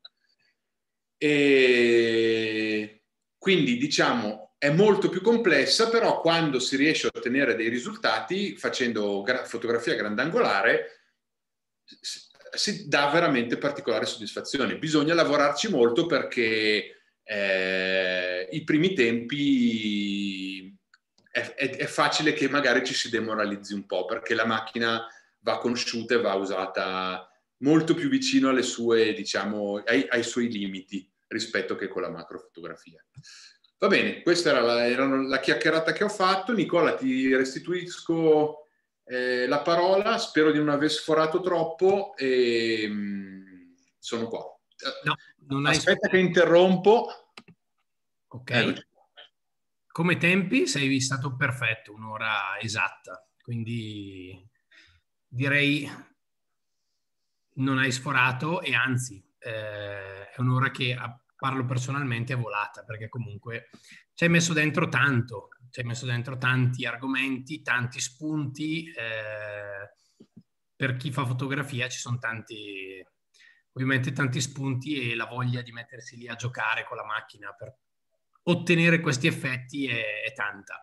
E quindi diciamo è molto più complessa, però quando si riesce a ottenere dei risultati facendo fotografia grandangolare si dà veramente particolare soddisfazione. Bisogna lavorarci molto perché i primi tempi è facile che magari ci si demoralizzi un po', perché la macchina va conosciuta e va usata molto più vicino alle sue, diciamo, ai suoi limiti rispetto che con la macrofotografia. Va bene, questa era la chiacchierata che ho fatto. Nicola, ti restituisco la parola, spero di non aver sforato troppo e sono qua. No, non Aspetta che interrompo. Ok. Come tempi sei stato perfetto, un'ora esatta, quindi direi non hai sforato, e anzi è un'ora che, parlo personalmente, è volata, perché comunque ci hai messo dentro tanto, ci hai messo dentro tanti argomenti, tanti spunti. Per chi fa fotografia ci sono ovviamente tanti spunti, e la voglia di mettersi lì a giocare con la macchina per ottenere questi effetti è tanta.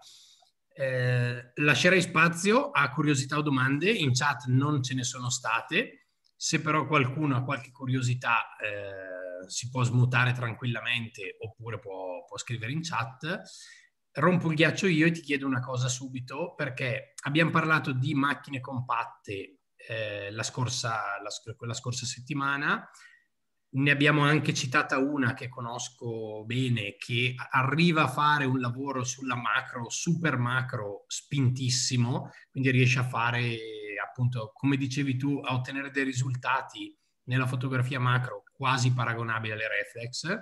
Lascerei spazio a curiosità o domande. In chat non ce ne sono state. Se però qualcuno ha qualche curiosità si può smutare tranquillamente, oppure può scrivere in chat. Rompo il ghiaccio io e ti chiedo una cosa subito, perché abbiamo parlato di macchine compatte la scorsa settimana. Ne abbiamo anche citata una che conosco bene, che arriva a fare un lavoro sulla macro, super macro, spintissimo, quindi riesce a fare, appunto, come dicevi tu, a ottenere dei risultati nella fotografia macro quasi paragonabili alle reflex.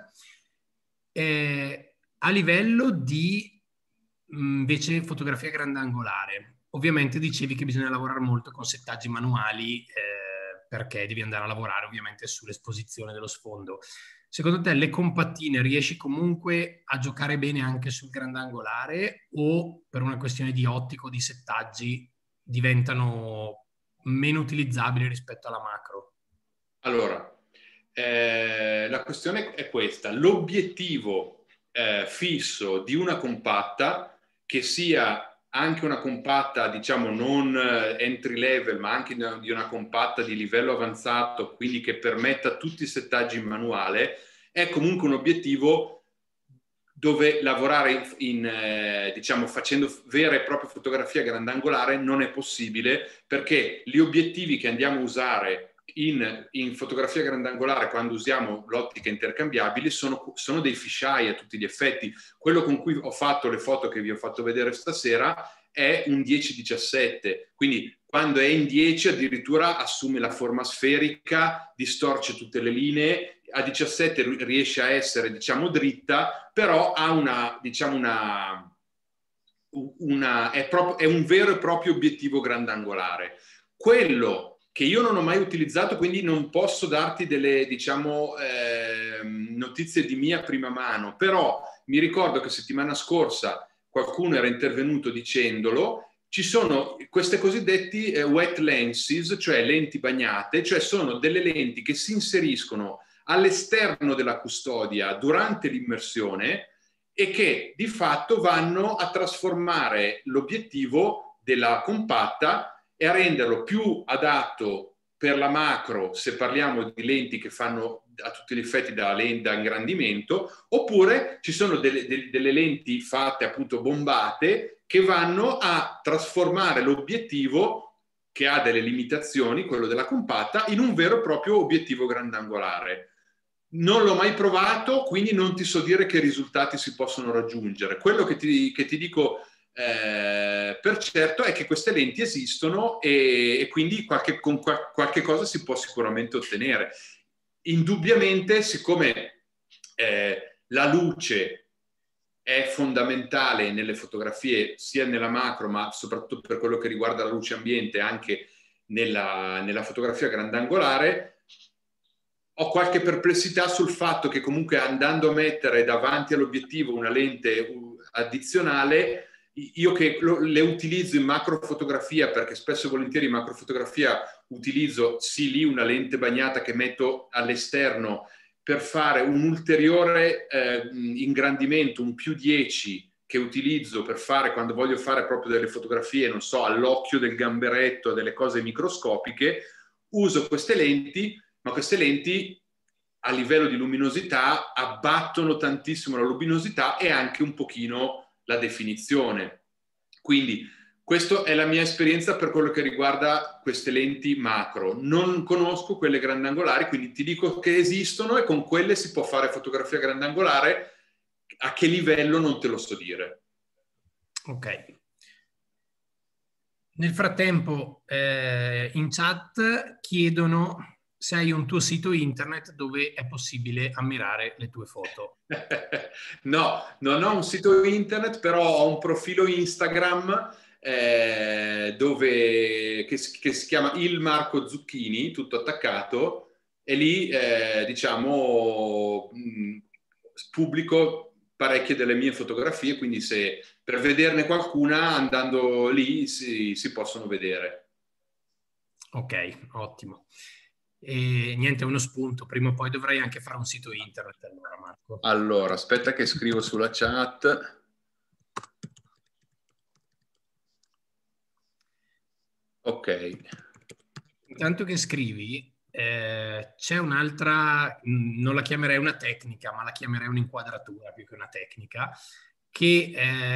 A livello di invece fotografia grandangolare, ovviamente dicevi che bisogna lavorare molto con settaggi manuali, perché devi andare a lavorare ovviamente sull'esposizione dello sfondo. Secondo te le compattine riesci comunque a giocare bene anche sul grandangolare, o per una questione di ottico, di settaggi, diventano meno utilizzabili rispetto alla macro? Allora, la questione è questa. L'obiettivo fisso di una compatta, che sia anche una compatta, diciamo, non entry level, ma anche di una compatta di livello avanzato, quindi che permetta tutti i settaggi in manuale, è comunque un obiettivo dove lavorare diciamo, facendo vera e propria fotografia grandangolare non è possibile, perché gli obiettivi che andiamo a usare in fotografia grandangolare, quando usiamo l'ottica intercambiabile, sono dei fisheye a tutti gli effetti. Quello con cui ho fatto le foto che vi ho fatto vedere stasera è un 10-17, quindi quando è in 10 addirittura assume la forma sferica, distorce tutte le linee. A 17 riesce a essere, diciamo, dritta, però ha è un vero e proprio obiettivo grandangolare. Quello che io non ho mai utilizzato, quindi non posso darti delle, diciamo, notizie di mia prima mano, però mi ricordo che settimana scorsa qualcuno era intervenuto dicendolo. Ci sono queste cosiddetti wet lenses, cioè lenti bagnate, cioè sono delle lenti che si inseriscono all'esterno della custodia durante l'immersione e che di fatto vanno a trasformare l'obiettivo della compatta e a renderlo più adatto per la macro, se parliamo di lenti che fanno a tutti gli effetti da ingrandimento, oppure ci sono delle lenti fatte appunto bombate che vanno a trasformare l'obiettivo, che ha delle limitazioni, quello della compatta, in un vero e proprio obiettivo grandangolare. Non l'ho mai provato, quindi non ti so dire che risultati si possono raggiungere. Quello che ti dico per certo è che queste lenti esistono e quindi qualche cosa si può sicuramente ottenere. Indubbiamente, siccome la luce è fondamentale nelle fotografie, sia nella macro, ma soprattutto per quello che riguarda la luce ambiente, anche nella fotografia grandangolare, ho qualche perplessità sul fatto che comunque andando a mettere davanti all'obiettivo una lente addizionale, io che le utilizzo in macrofotografia, perché spesso e volentieri in macrofotografia utilizzo sì lì una lente bagnata che metto all'esterno per fare un ulteriore ingrandimento, un +10 che utilizzo per fare quando voglio fare proprio delle fotografie, non so, all'occhio del gamberetto, delle cose microscopiche, uso queste lenti, ma queste lenti a livello di luminosità abbattono tantissimo la luminosità e anche un pochino la definizione. Quindi questa è la mia esperienza per quello che riguarda queste lenti macro. Non conosco quelle grandangolari, quindi ti dico che esistono e con quelle si può fare fotografia grandangolare. A che livello non te lo so dire. Ok. Nel frattempo in chat chiedono se hai un tuo sito internet dove è possibile ammirare le tue foto. No, non ho un sito internet, però ho un profilo Instagram che si chiama Il Marco Zucchini, tutto attaccato, e lì diciamo pubblico parecchie delle mie fotografie, quindi se per vederne qualcuna andando lì si possono vedere. Ok, ottimo. E niente, uno spunto. Prima o poi dovrei anche fare un sito internet allora, Marco. Allora, aspetta che scrivo sulla chat. Ok. Intanto che scrivi, c'è un'altra, non la chiamerei una tecnica, ma la chiamerei un'inquadratura più che una tecnica, che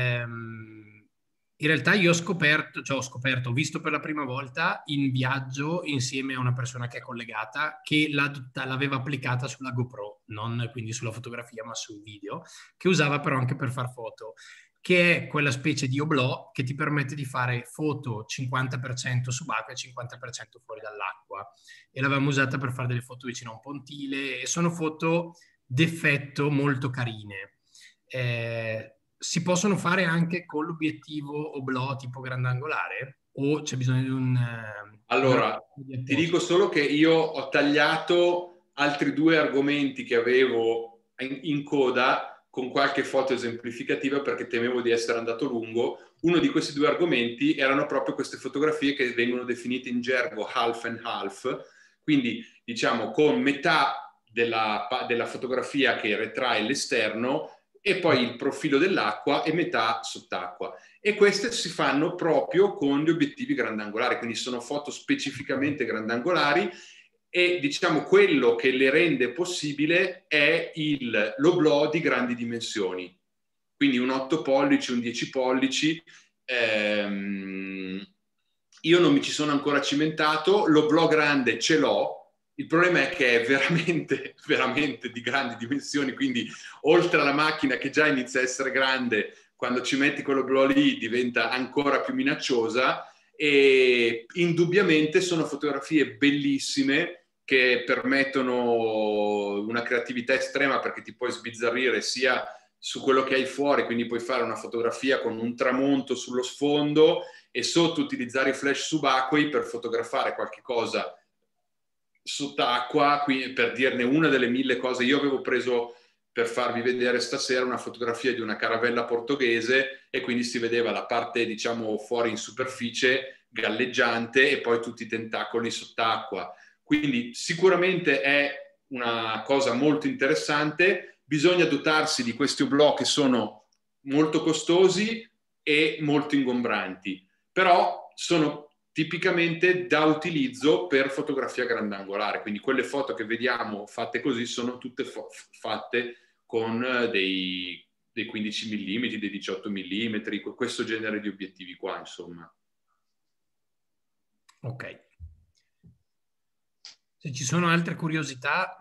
in realtà io ho visto per la prima volta in viaggio insieme a una persona che è collegata, che l'aveva applicata sulla GoPro, non quindi sulla fotografia, ma sul video, che usava però anche per far foto, che è quella specie di oblò che ti permette di fare foto 50% subacquea e 50% fuori dall'acqua. E l'avevamo usata per fare delle foto vicino a un pontile e sono foto d'effetto molto carine. Si possono fare anche con l'obiettivo oblò tipo grandangolare o c'è bisogno di un... Allora, ti dico solo che io ho tagliato altri 2 argomenti che avevo in coda con qualche foto esemplificativa perché temevo di essere andato lungo. Uno di questi 2 argomenti erano proprio queste fotografie che vengono definite in gergo half and half, quindi diciamo con metà della fotografia che ritrae l'esterno e poi il profilo dell'acqua e metà sott'acqua. E queste si fanno proprio con gli obiettivi grandangolari, quindi sono foto specificamente grandangolari e diciamo quello che le rende possibile è l'oblò di grandi dimensioni, quindi un 8 pollici, un 10 pollici. Io non mi ci sono ancora cimentato, l'oblò grande ce l'ho, il problema è che è veramente, veramente di grandi dimensioni, quindi oltre alla macchina che già inizia a essere grande, quando ci metti quell'oblò lì diventa ancora più minacciosa e indubbiamente sono fotografie bellissime che permettono una creatività estrema perché ti puoi sbizzarrire sia su quello che hai fuori, quindi puoi fare una fotografia con un tramonto sullo sfondo e sotto utilizzare i flash subacquei per fotografare qualche cosa sott'acqua, per dirne una delle 1000 cose. Io avevo preso per farvi vedere stasera una fotografia di una caravella portoghese e quindi si vedeva la parte diciamo fuori in superficie galleggiante e poi tutti i tentacoli sott'acqua. Quindi sicuramente è una cosa molto interessante, bisogna dotarsi di questi oblò che sono molto costosi e molto ingombranti, però sono tipicamente da utilizzo per fotografia grandangolare, quindi quelle foto che vediamo fatte così sono tutte fatte con dei 15 mm, dei 18 mm, questo genere di obiettivi qua, insomma. Ok. Se ci sono altre curiosità,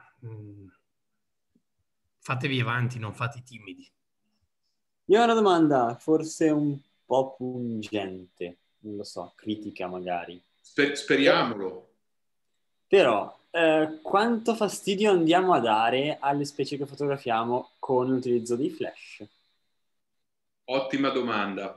fatevi avanti, non fate i timidi. Io ho una domanda, forse un po' pungente, non lo so, critica magari. Speriamolo. Però, quanto fastidio andiamo a dare alle specie che fotografiamo con l'utilizzo dei flash? Ottima domanda.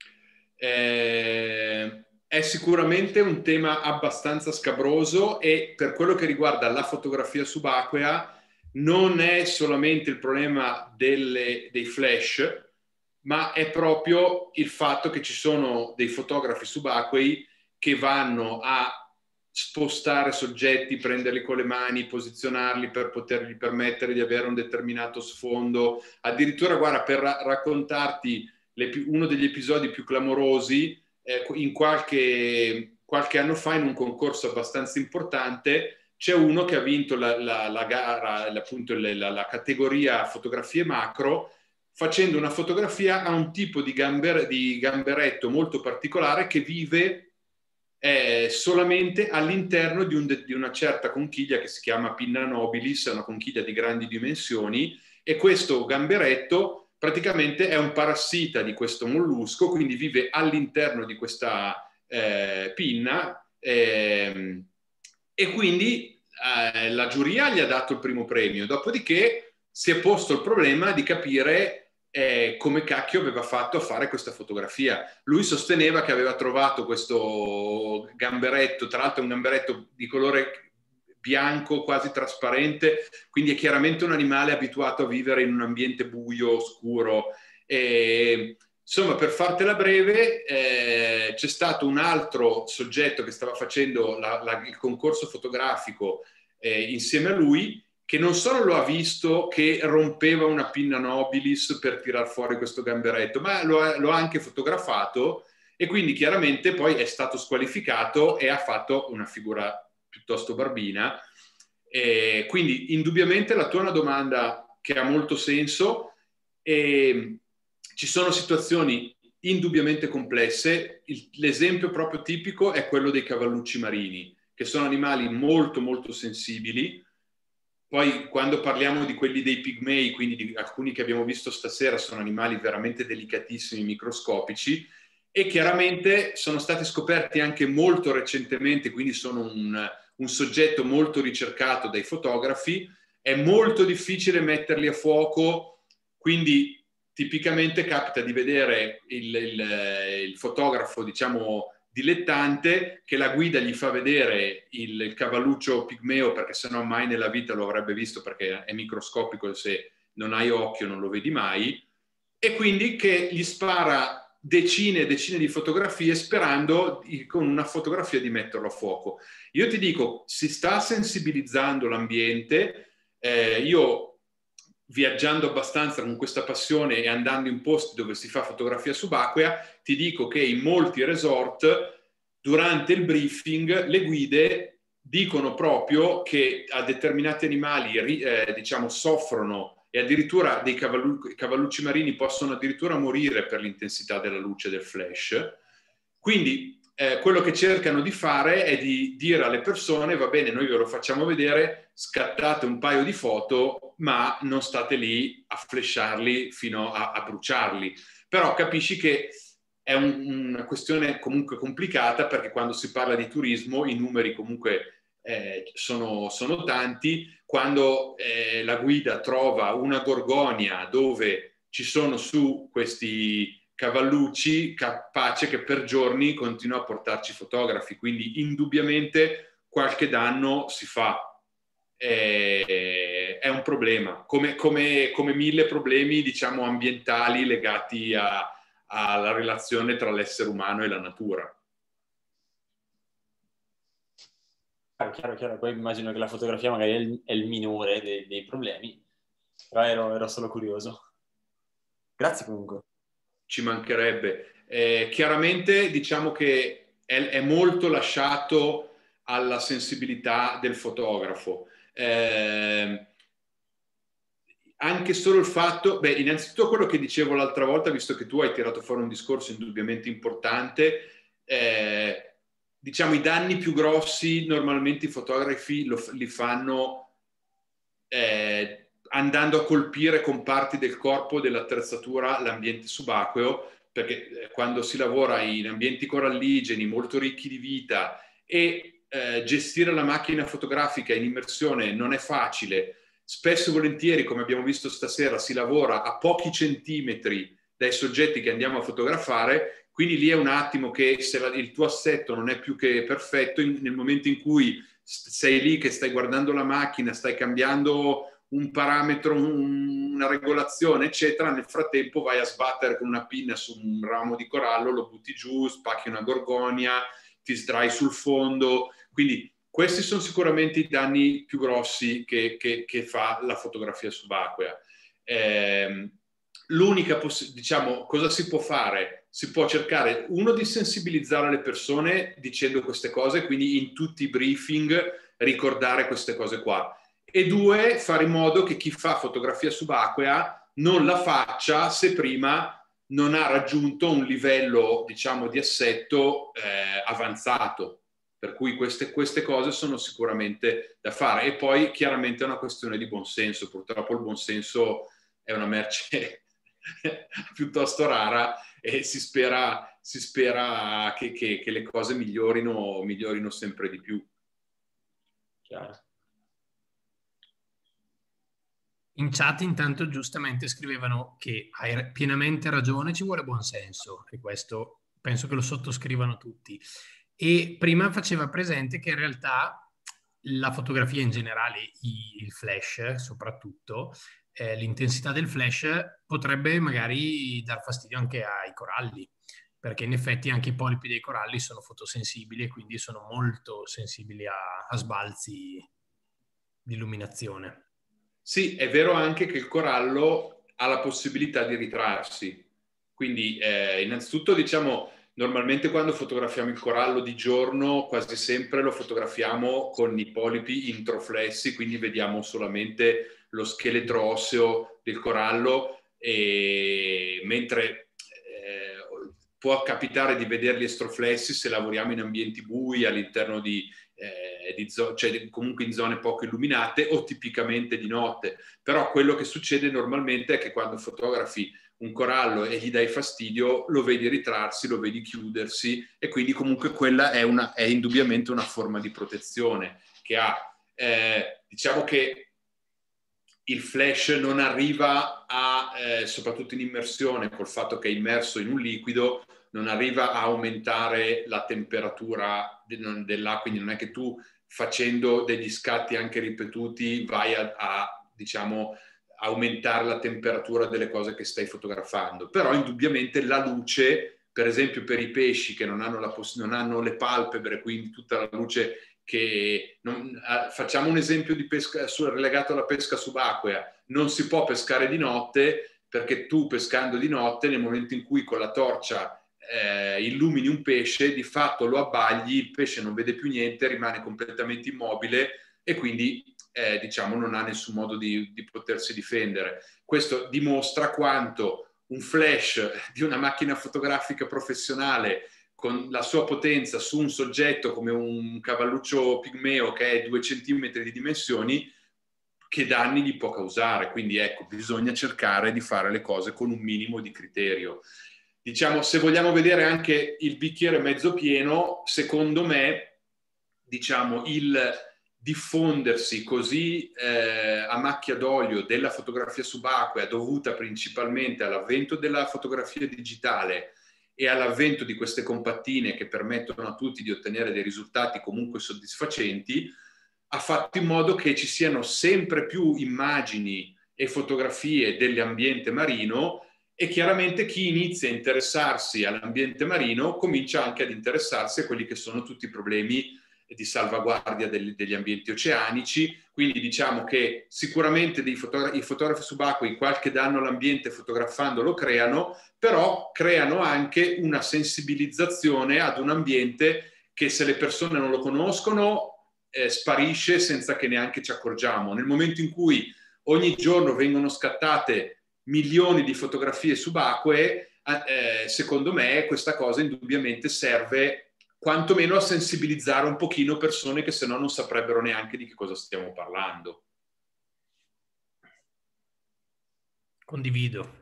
È sicuramente un tema abbastanza scabroso e per quello che riguarda la fotografia subacquea non è solamente il problema dei flash, ma è proprio il fatto che ci sono dei fotografi subacquei che vanno a spostare soggetti, prenderli con le mani, posizionarli per potergli permettere di avere un determinato sfondo. Addirittura, guarda, per raccontarti uno degli episodi più clamorosi, in qualche anno fa, in un concorso abbastanza importante, c'è uno che ha vinto la gara, appunto la categoria fotografie macro, facendo una fotografia a un tipo di gamberetto molto particolare che vive solamente all'interno di una certa conchiglia che si chiama Pinna nobilis, è una conchiglia di grandi dimensioni, e questo gamberetto praticamente è un parassita di questo mollusco, quindi vive all'interno di questa pinna, e quindi la giuria gli ha dato il primo premio, dopodiché si è posto il problema di capire come cacchio aveva fatto a fare questa fotografia. Lui sosteneva che aveva trovato questo gamberetto, tra l'altro un gamberetto di colore bianco, quasi trasparente, quindi è chiaramente un animale abituato a vivere in un ambiente buio, oscuro. Insomma, per fartela breve, c'è stato un altro soggetto che stava facendo il concorso fotografico insieme a lui, che non solo lo ha visto che rompeva una pinna nobilis per tirar fuori questo gamberetto, ma lo ha anche fotografato, e quindi chiaramente poi è stato squalificato e ha fatto una figura piuttosto barbina. Quindi indubbiamente la tua è una domanda che ha molto senso, e ci sono situazioni indubbiamente complesse. L'esempio proprio tipico è quello dei cavallucci marini, che sono animali molto molto sensibili. Poi quando parliamo di quelli dei pigmei, quindi di alcuni che abbiamo visto stasera, sono animali veramente delicatissimi, microscopici, e chiaramente sono stati scoperti anche molto recentemente, quindi sono un soggetto molto ricercato dai fotografi. È molto difficile metterli a fuoco, quindi tipicamente capita di vedere il fotografo, diciamo, dilettante, che la guida gli fa vedere il cavalluccio pigmeo, perché sennò mai nella vita lo avrebbe visto, perché è microscopico, se non hai occhio non lo vedi mai, e quindi che gli spara decine e decine di fotografie sperando con una fotografia di metterlo a fuoco. Io ti dico, si sta sensibilizzando l'ambiente. Io, viaggiando abbastanza con questa passione e andando in posti dove si fa fotografia subacquea, ti dico che in molti resort durante il briefing le guide dicono proprio che a determinati animali diciamo soffrono, e addirittura dei cavallucci marini possono addirittura morire per l'intensità della luce del flash. Quindi quello che cercano di fare è di dire alle persone: va bene, noi ve lo facciamo vedere, scattate un paio di foto, ma non state lì a flasharli fino a bruciarli. Però capisci che è una questione comunque complicata, perché quando si parla di turismo i numeri comunque sono tanti. Quando la guida trova una gorgonia dove ci sono su questi cavallucci, capace che per giorni continua a portarci fotografi, quindi indubbiamente qualche danno si fa. È un problema, come mille problemi, diciamo, ambientali legati alla relazione tra l'essere umano e la natura. Chiaro, chiaro. Poi immagino che la fotografia magari è il minore dei problemi, Però ero solo curioso. Grazie comunque. Ci mancherebbe. Chiaramente diciamo che è molto lasciato alla sensibilità del fotografo. Anche solo il fatto, innanzitutto quello che dicevo l'altra volta, visto che tu hai tirato fuori un discorso indubbiamente importante, diciamo i danni più grossi normalmente i fotografi li fanno andando a colpire con parti del corpo dell'attrezzatura l'ambiente subacqueo, perché quando si lavora in ambienti coralligeni molto ricchi di vita e gestire la macchina fotografica in immersione non è facile. Spesso e volentieri, come abbiamo visto stasera, si lavora a pochi centimetri dai soggetti che andiamo a fotografare, quindi lì è un attimo che se il tuo assetto non è più che perfetto, nel momento in cui sei lì che stai guardando la macchina, stai cambiando un parametro, una regolazione, eccetera, nel frattempo vai a sbattere con una pinna su un ramo di corallo, lo butti giù, spacchi una gorgonia, ti sdrai sul fondo, quindi questi sono sicuramente i danni più grossi che fa la fotografia subacquea. L'unica, diciamo, cosa si può fare? Si può cercare, uno, di sensibilizzare le persone dicendo queste cose, quindi in tutti i briefing ricordare queste cose qua. E due, fare in modo che chi fa fotografia subacquea non la faccia se prima non ha raggiunto un livello, diciamo, di assetto avanzato. Per cui queste cose sono sicuramente da fare. E poi chiaramente è una questione di buonsenso. Purtroppo il buonsenso è una merce piuttosto rara e si spera che le cose migliorino sempre di più. Chiaro. In chat intanto giustamente scrivevano che hai pienamente ragione, ci vuole buonsenso, e questo penso che lo sottoscrivano tutti. E prima faceva presente che in realtà la fotografia in generale, il flash soprattutto, l'intensità del flash potrebbe magari dar fastidio anche ai coralli, perché in effetti anche i polipi dei coralli sono fotosensibili e quindi sono molto sensibili a sbalzi di illuminazione. Sì, è vero anche che il corallo ha la possibilità di ritrarsi. Quindi, innanzitutto, diciamo, normalmente quando fotografiamo il corallo di giorno, quasi sempre lo fotografiamo con i polipi introflessi, quindi vediamo solamente lo scheletro osseo del corallo, mentre può capitare di vederli estroflessi se lavoriamo in ambienti bui, all'interno cioè comunque in zone poco illuminate o tipicamente di notte. Però quello che succede normalmente è che quando fotografi un corallo e gli dai fastidio, lo vedi ritrarsi, lo vedi chiudersi, e quindi comunque quella è indubbiamente una forma di protezione che ha. Diciamo che il flash non arriva soprattutto in immersione, col fatto che è immerso in un liquido, non arriva a aumentare la temperatura dell'acqua, quindi non è che tu, facendo degli scatti anche ripetuti, vai diciamo, aumentare la temperatura delle cose che stai fotografando. Però indubbiamente la luce, per esempio per i pesci che non hanno le palpebre, quindi tutta la luce facciamo un esempio di pesca legato alla pesca subacquea. Non si può pescare di notte, perché tu, pescando di notte, nel momento in cui con la torcia illumini un pesce, di fatto lo abbagli, il pesce non vede più niente, rimane completamente immobile e quindi diciamo non ha nessun modo di potersi difendere. Questo dimostra quanto un flash di una macchina fotografica professionale con la sua potenza su un soggetto come un cavalluccio pigmeo che è 2 centimetri di dimensioni, che danni gli può causare. Quindi ecco, bisogna cercare di fare le cose con un minimo di criterio. Diciamo, se vogliamo vedere anche il bicchiere mezzo pieno, secondo me, diciamo, il diffondersi così a macchia d'olio della fotografia subacquea, dovuta principalmente all'avvento della fotografia digitale e all'avvento di queste compattine che permettono a tutti di ottenere dei risultati comunque soddisfacenti, ha fatto in modo che ci siano sempre più immagini e fotografie dell'ambiente marino, e chiaramente chi inizia a interessarsi all'ambiente marino comincia anche ad interessarsi a quelli che sono tutti i problemi di salvaguardia degli ambienti oceanici. Quindi diciamo che sicuramente i fotografi subacquei qualche danno all'ambiente fotografando lo creano, però creano anche una sensibilizzazione ad un ambiente che, se le persone non lo conoscono, sparisce senza che neanche ci accorgiamo. Nel momento in cui ogni giorno vengono scattate milioni di fotografie subacquee, secondo me questa cosa indubbiamente serve quantomeno a sensibilizzare un pochino persone che se no non saprebbero neanche di che cosa stiamo parlando. Condivido.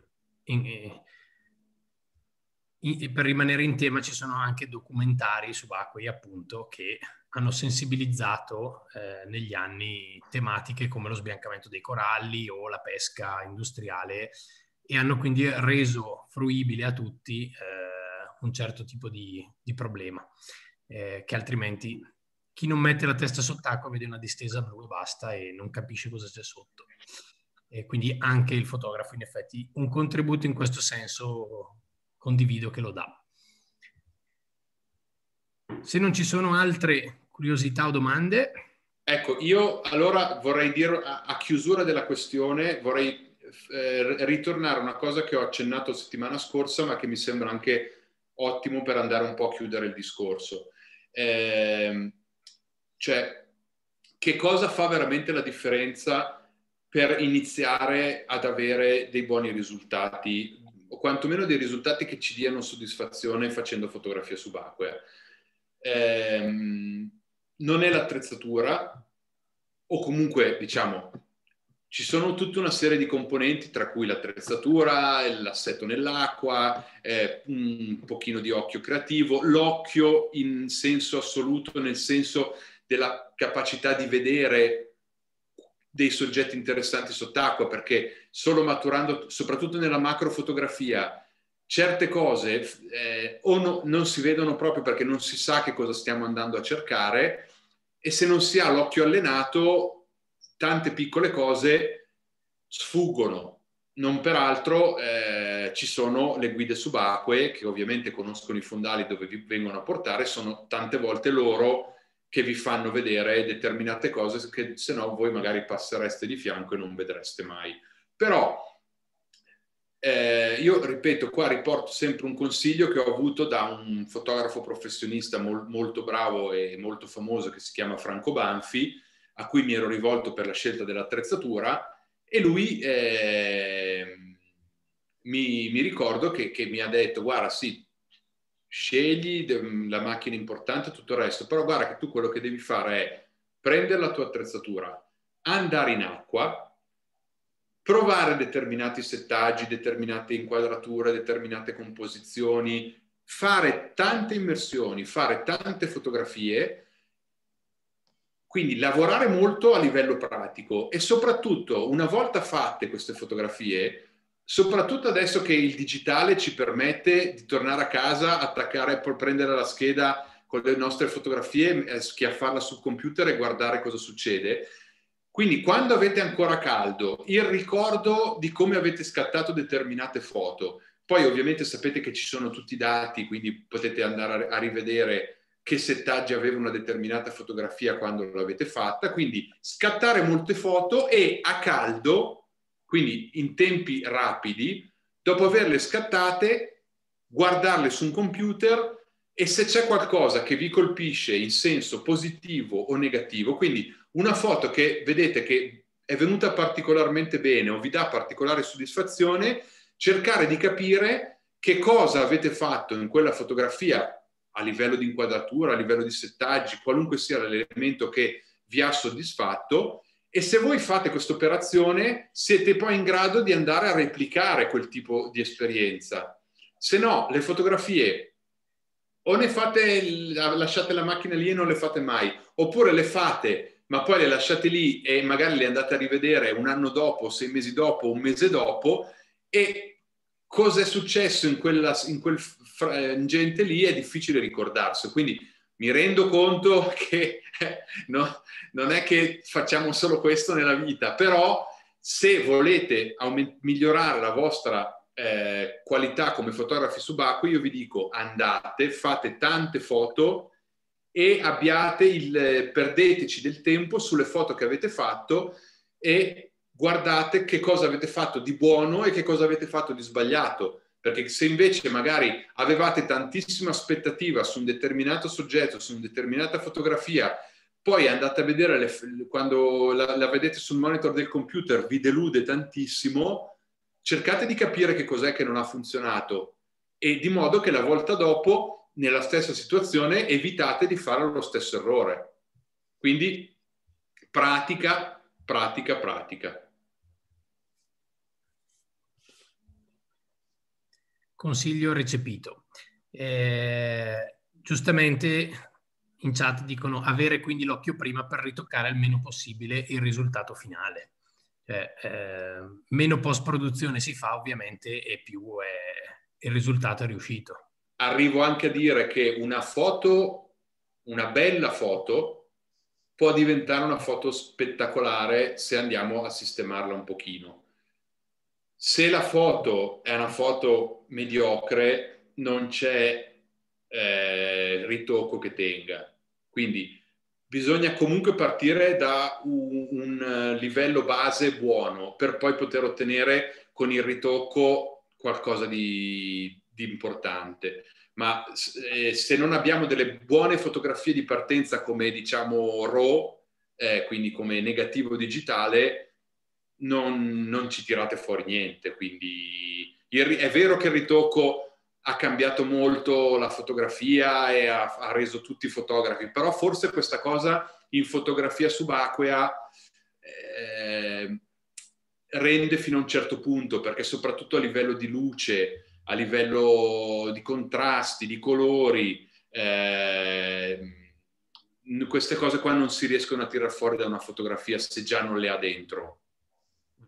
Per rimanere in tema, ci sono anche documentari subacquei, appunto, che hanno sensibilizzato negli anni tematiche come lo sbiancamento dei coralli o la pesca industriale, e hanno quindi reso fruibile a tutti un certo tipo di problema, che altrimenti chi non mette la testa sott'acqua vede una distesa blu e basta e non capisce cosa c'è sotto. E quindi anche il fotografo, in effetti, un contributo in questo senso condivido che lo dà. Se non ci sono altre curiosità o domande... Ecco, io allora vorrei dire, a chiusura della questione, vorrei ritornare a una cosa che ho accennato la settimana scorsa, ma che mi sembra anche ottimo per andare un po' a chiudere il discorso. Cioè, che cosa fa veramente la differenza per iniziare ad avere dei buoni risultati, o quantomeno dei risultati che ci diano soddisfazione facendo fotografia subacquea? Non è l'attrezzatura, o comunque, diciamo, ci sono tutta una serie di componenti, tra cui l'attrezzatura, l'assetto nell'acqua, un pochino di occhio creativo, l'occhio in senso assoluto, nel senso della capacità di vedere dei soggetti interessanti sott'acqua, perché solo maturando, soprattutto nella macrofotografia, certe cose non si vedono proprio perché non si sa che cosa stiamo andando a cercare, e se non si ha l'occhio allenato tante piccole cose sfuggono. Non peraltro ci sono le guide subacquee che ovviamente conoscono i fondali dove vi vengono a portare, sono tante volte loro che vi fanno vedere determinate cose che se no voi magari passereste di fianco e non vedreste mai. Però io ripeto, qua riporto sempre un consiglio che ho avuto da un fotografo professionista molto bravo e molto famoso che si chiama Franco Banfi, a cui mi ero rivolto per la scelta dell'attrezzatura, e lui mi ricordo che mi ha detto: guarda, sì, scegli la macchina importante e tutto il resto, però guarda che tu quello che devi fare è prendere la tua attrezzatura, andare in acqua, provare determinati settaggi, determinate inquadrature, determinate composizioni, fare tante immersioni, fare tante fotografie, quindi lavorare molto a livello pratico, e soprattutto, una volta fatte queste fotografie, soprattutto adesso che il digitale ci permette di tornare a casa, attaccare, prendere la scheda con le nostre fotografie, schiaffarla sul computer e guardare cosa succede. Quindi quando avete ancora caldo, il ricordo di come avete scattato determinate foto. Poi ovviamente sapete che ci sono tutti i dati, quindi potete andare a rivedere che settaggi aveva una determinata fotografia quando l'avete fatta. Quindi scattare molte foto e a caldo, quindi in tempi rapidi, dopo averle scattate, guardarle su un computer, e se c'è qualcosa che vi colpisce in senso positivo o negativo, quindi una foto che vedete che è venuta particolarmente bene o vi dà particolare soddisfazione, cercare di capire che cosa avete fatto in quella fotografia a livello di inquadratura, a livello di settaggi, qualunque sia l'elemento che vi ha soddisfatto, e se voi fate questa operazione siete poi in grado di andare a replicare quel tipo di esperienza. Se no, le fotografie o ne fate, lasciate la macchina lì e non le fate mai, oppure le fate ma poi le lasciate lì e magari le andate a rivedere un anno dopo, 6 mesi dopo, un mese dopo, e cosa è successo in quel frangente lì è difficile ricordarsi. Quindi mi rendo conto che non è che facciamo solo questo nella vita, però se volete migliorare la vostra qualità come fotografi subacquei, io vi dico: andate, fate tante foto e perdeteci del tempo sulle foto che avete fatto e guardate che cosa avete fatto di buono e che cosa avete fatto di sbagliato. Perché se invece magari avevate tantissima aspettativa su un determinato soggetto, su una determinata fotografia, poi andate a vedere, quando la vedete sul monitor del computer, vi delude tantissimo, cercate di capire che cos'è che non ha funzionato e di modo che la volta dopo, nella stessa situazione, evitate di fare lo stesso errore. Quindi pratica, pratica, pratica. Consiglio recepito. Giustamente in chat dicono avere quindi l'occhio prima per ritoccare il meno possibile il risultato finale. Meno post-produzione si fa ovviamente e più il risultato è riuscito. Arrivo anche a dire che una bella foto può diventare una foto spettacolare se andiamo a sistemarla un pochino. Se la foto è una foto mediocre, non c'è ritocco che tenga. Quindi bisogna comunque partire da un livello base buono per poi poter ottenere con il ritocco qualcosa di importante. Ma se non abbiamo delle buone fotografie di partenza come diciamo RAW, quindi come negativo digitale, non ci tirate fuori niente. Quindi è vero che il ritocco ha cambiato molto la fotografia e ha reso tutti fotografi, però forse questa cosa in fotografia subacquea rende fino a un certo punto, perché soprattutto a livello di luce, a livello di contrasti, di colori, queste cose qua non si riescono a tirar fuori da una fotografia se già non le ha dentro.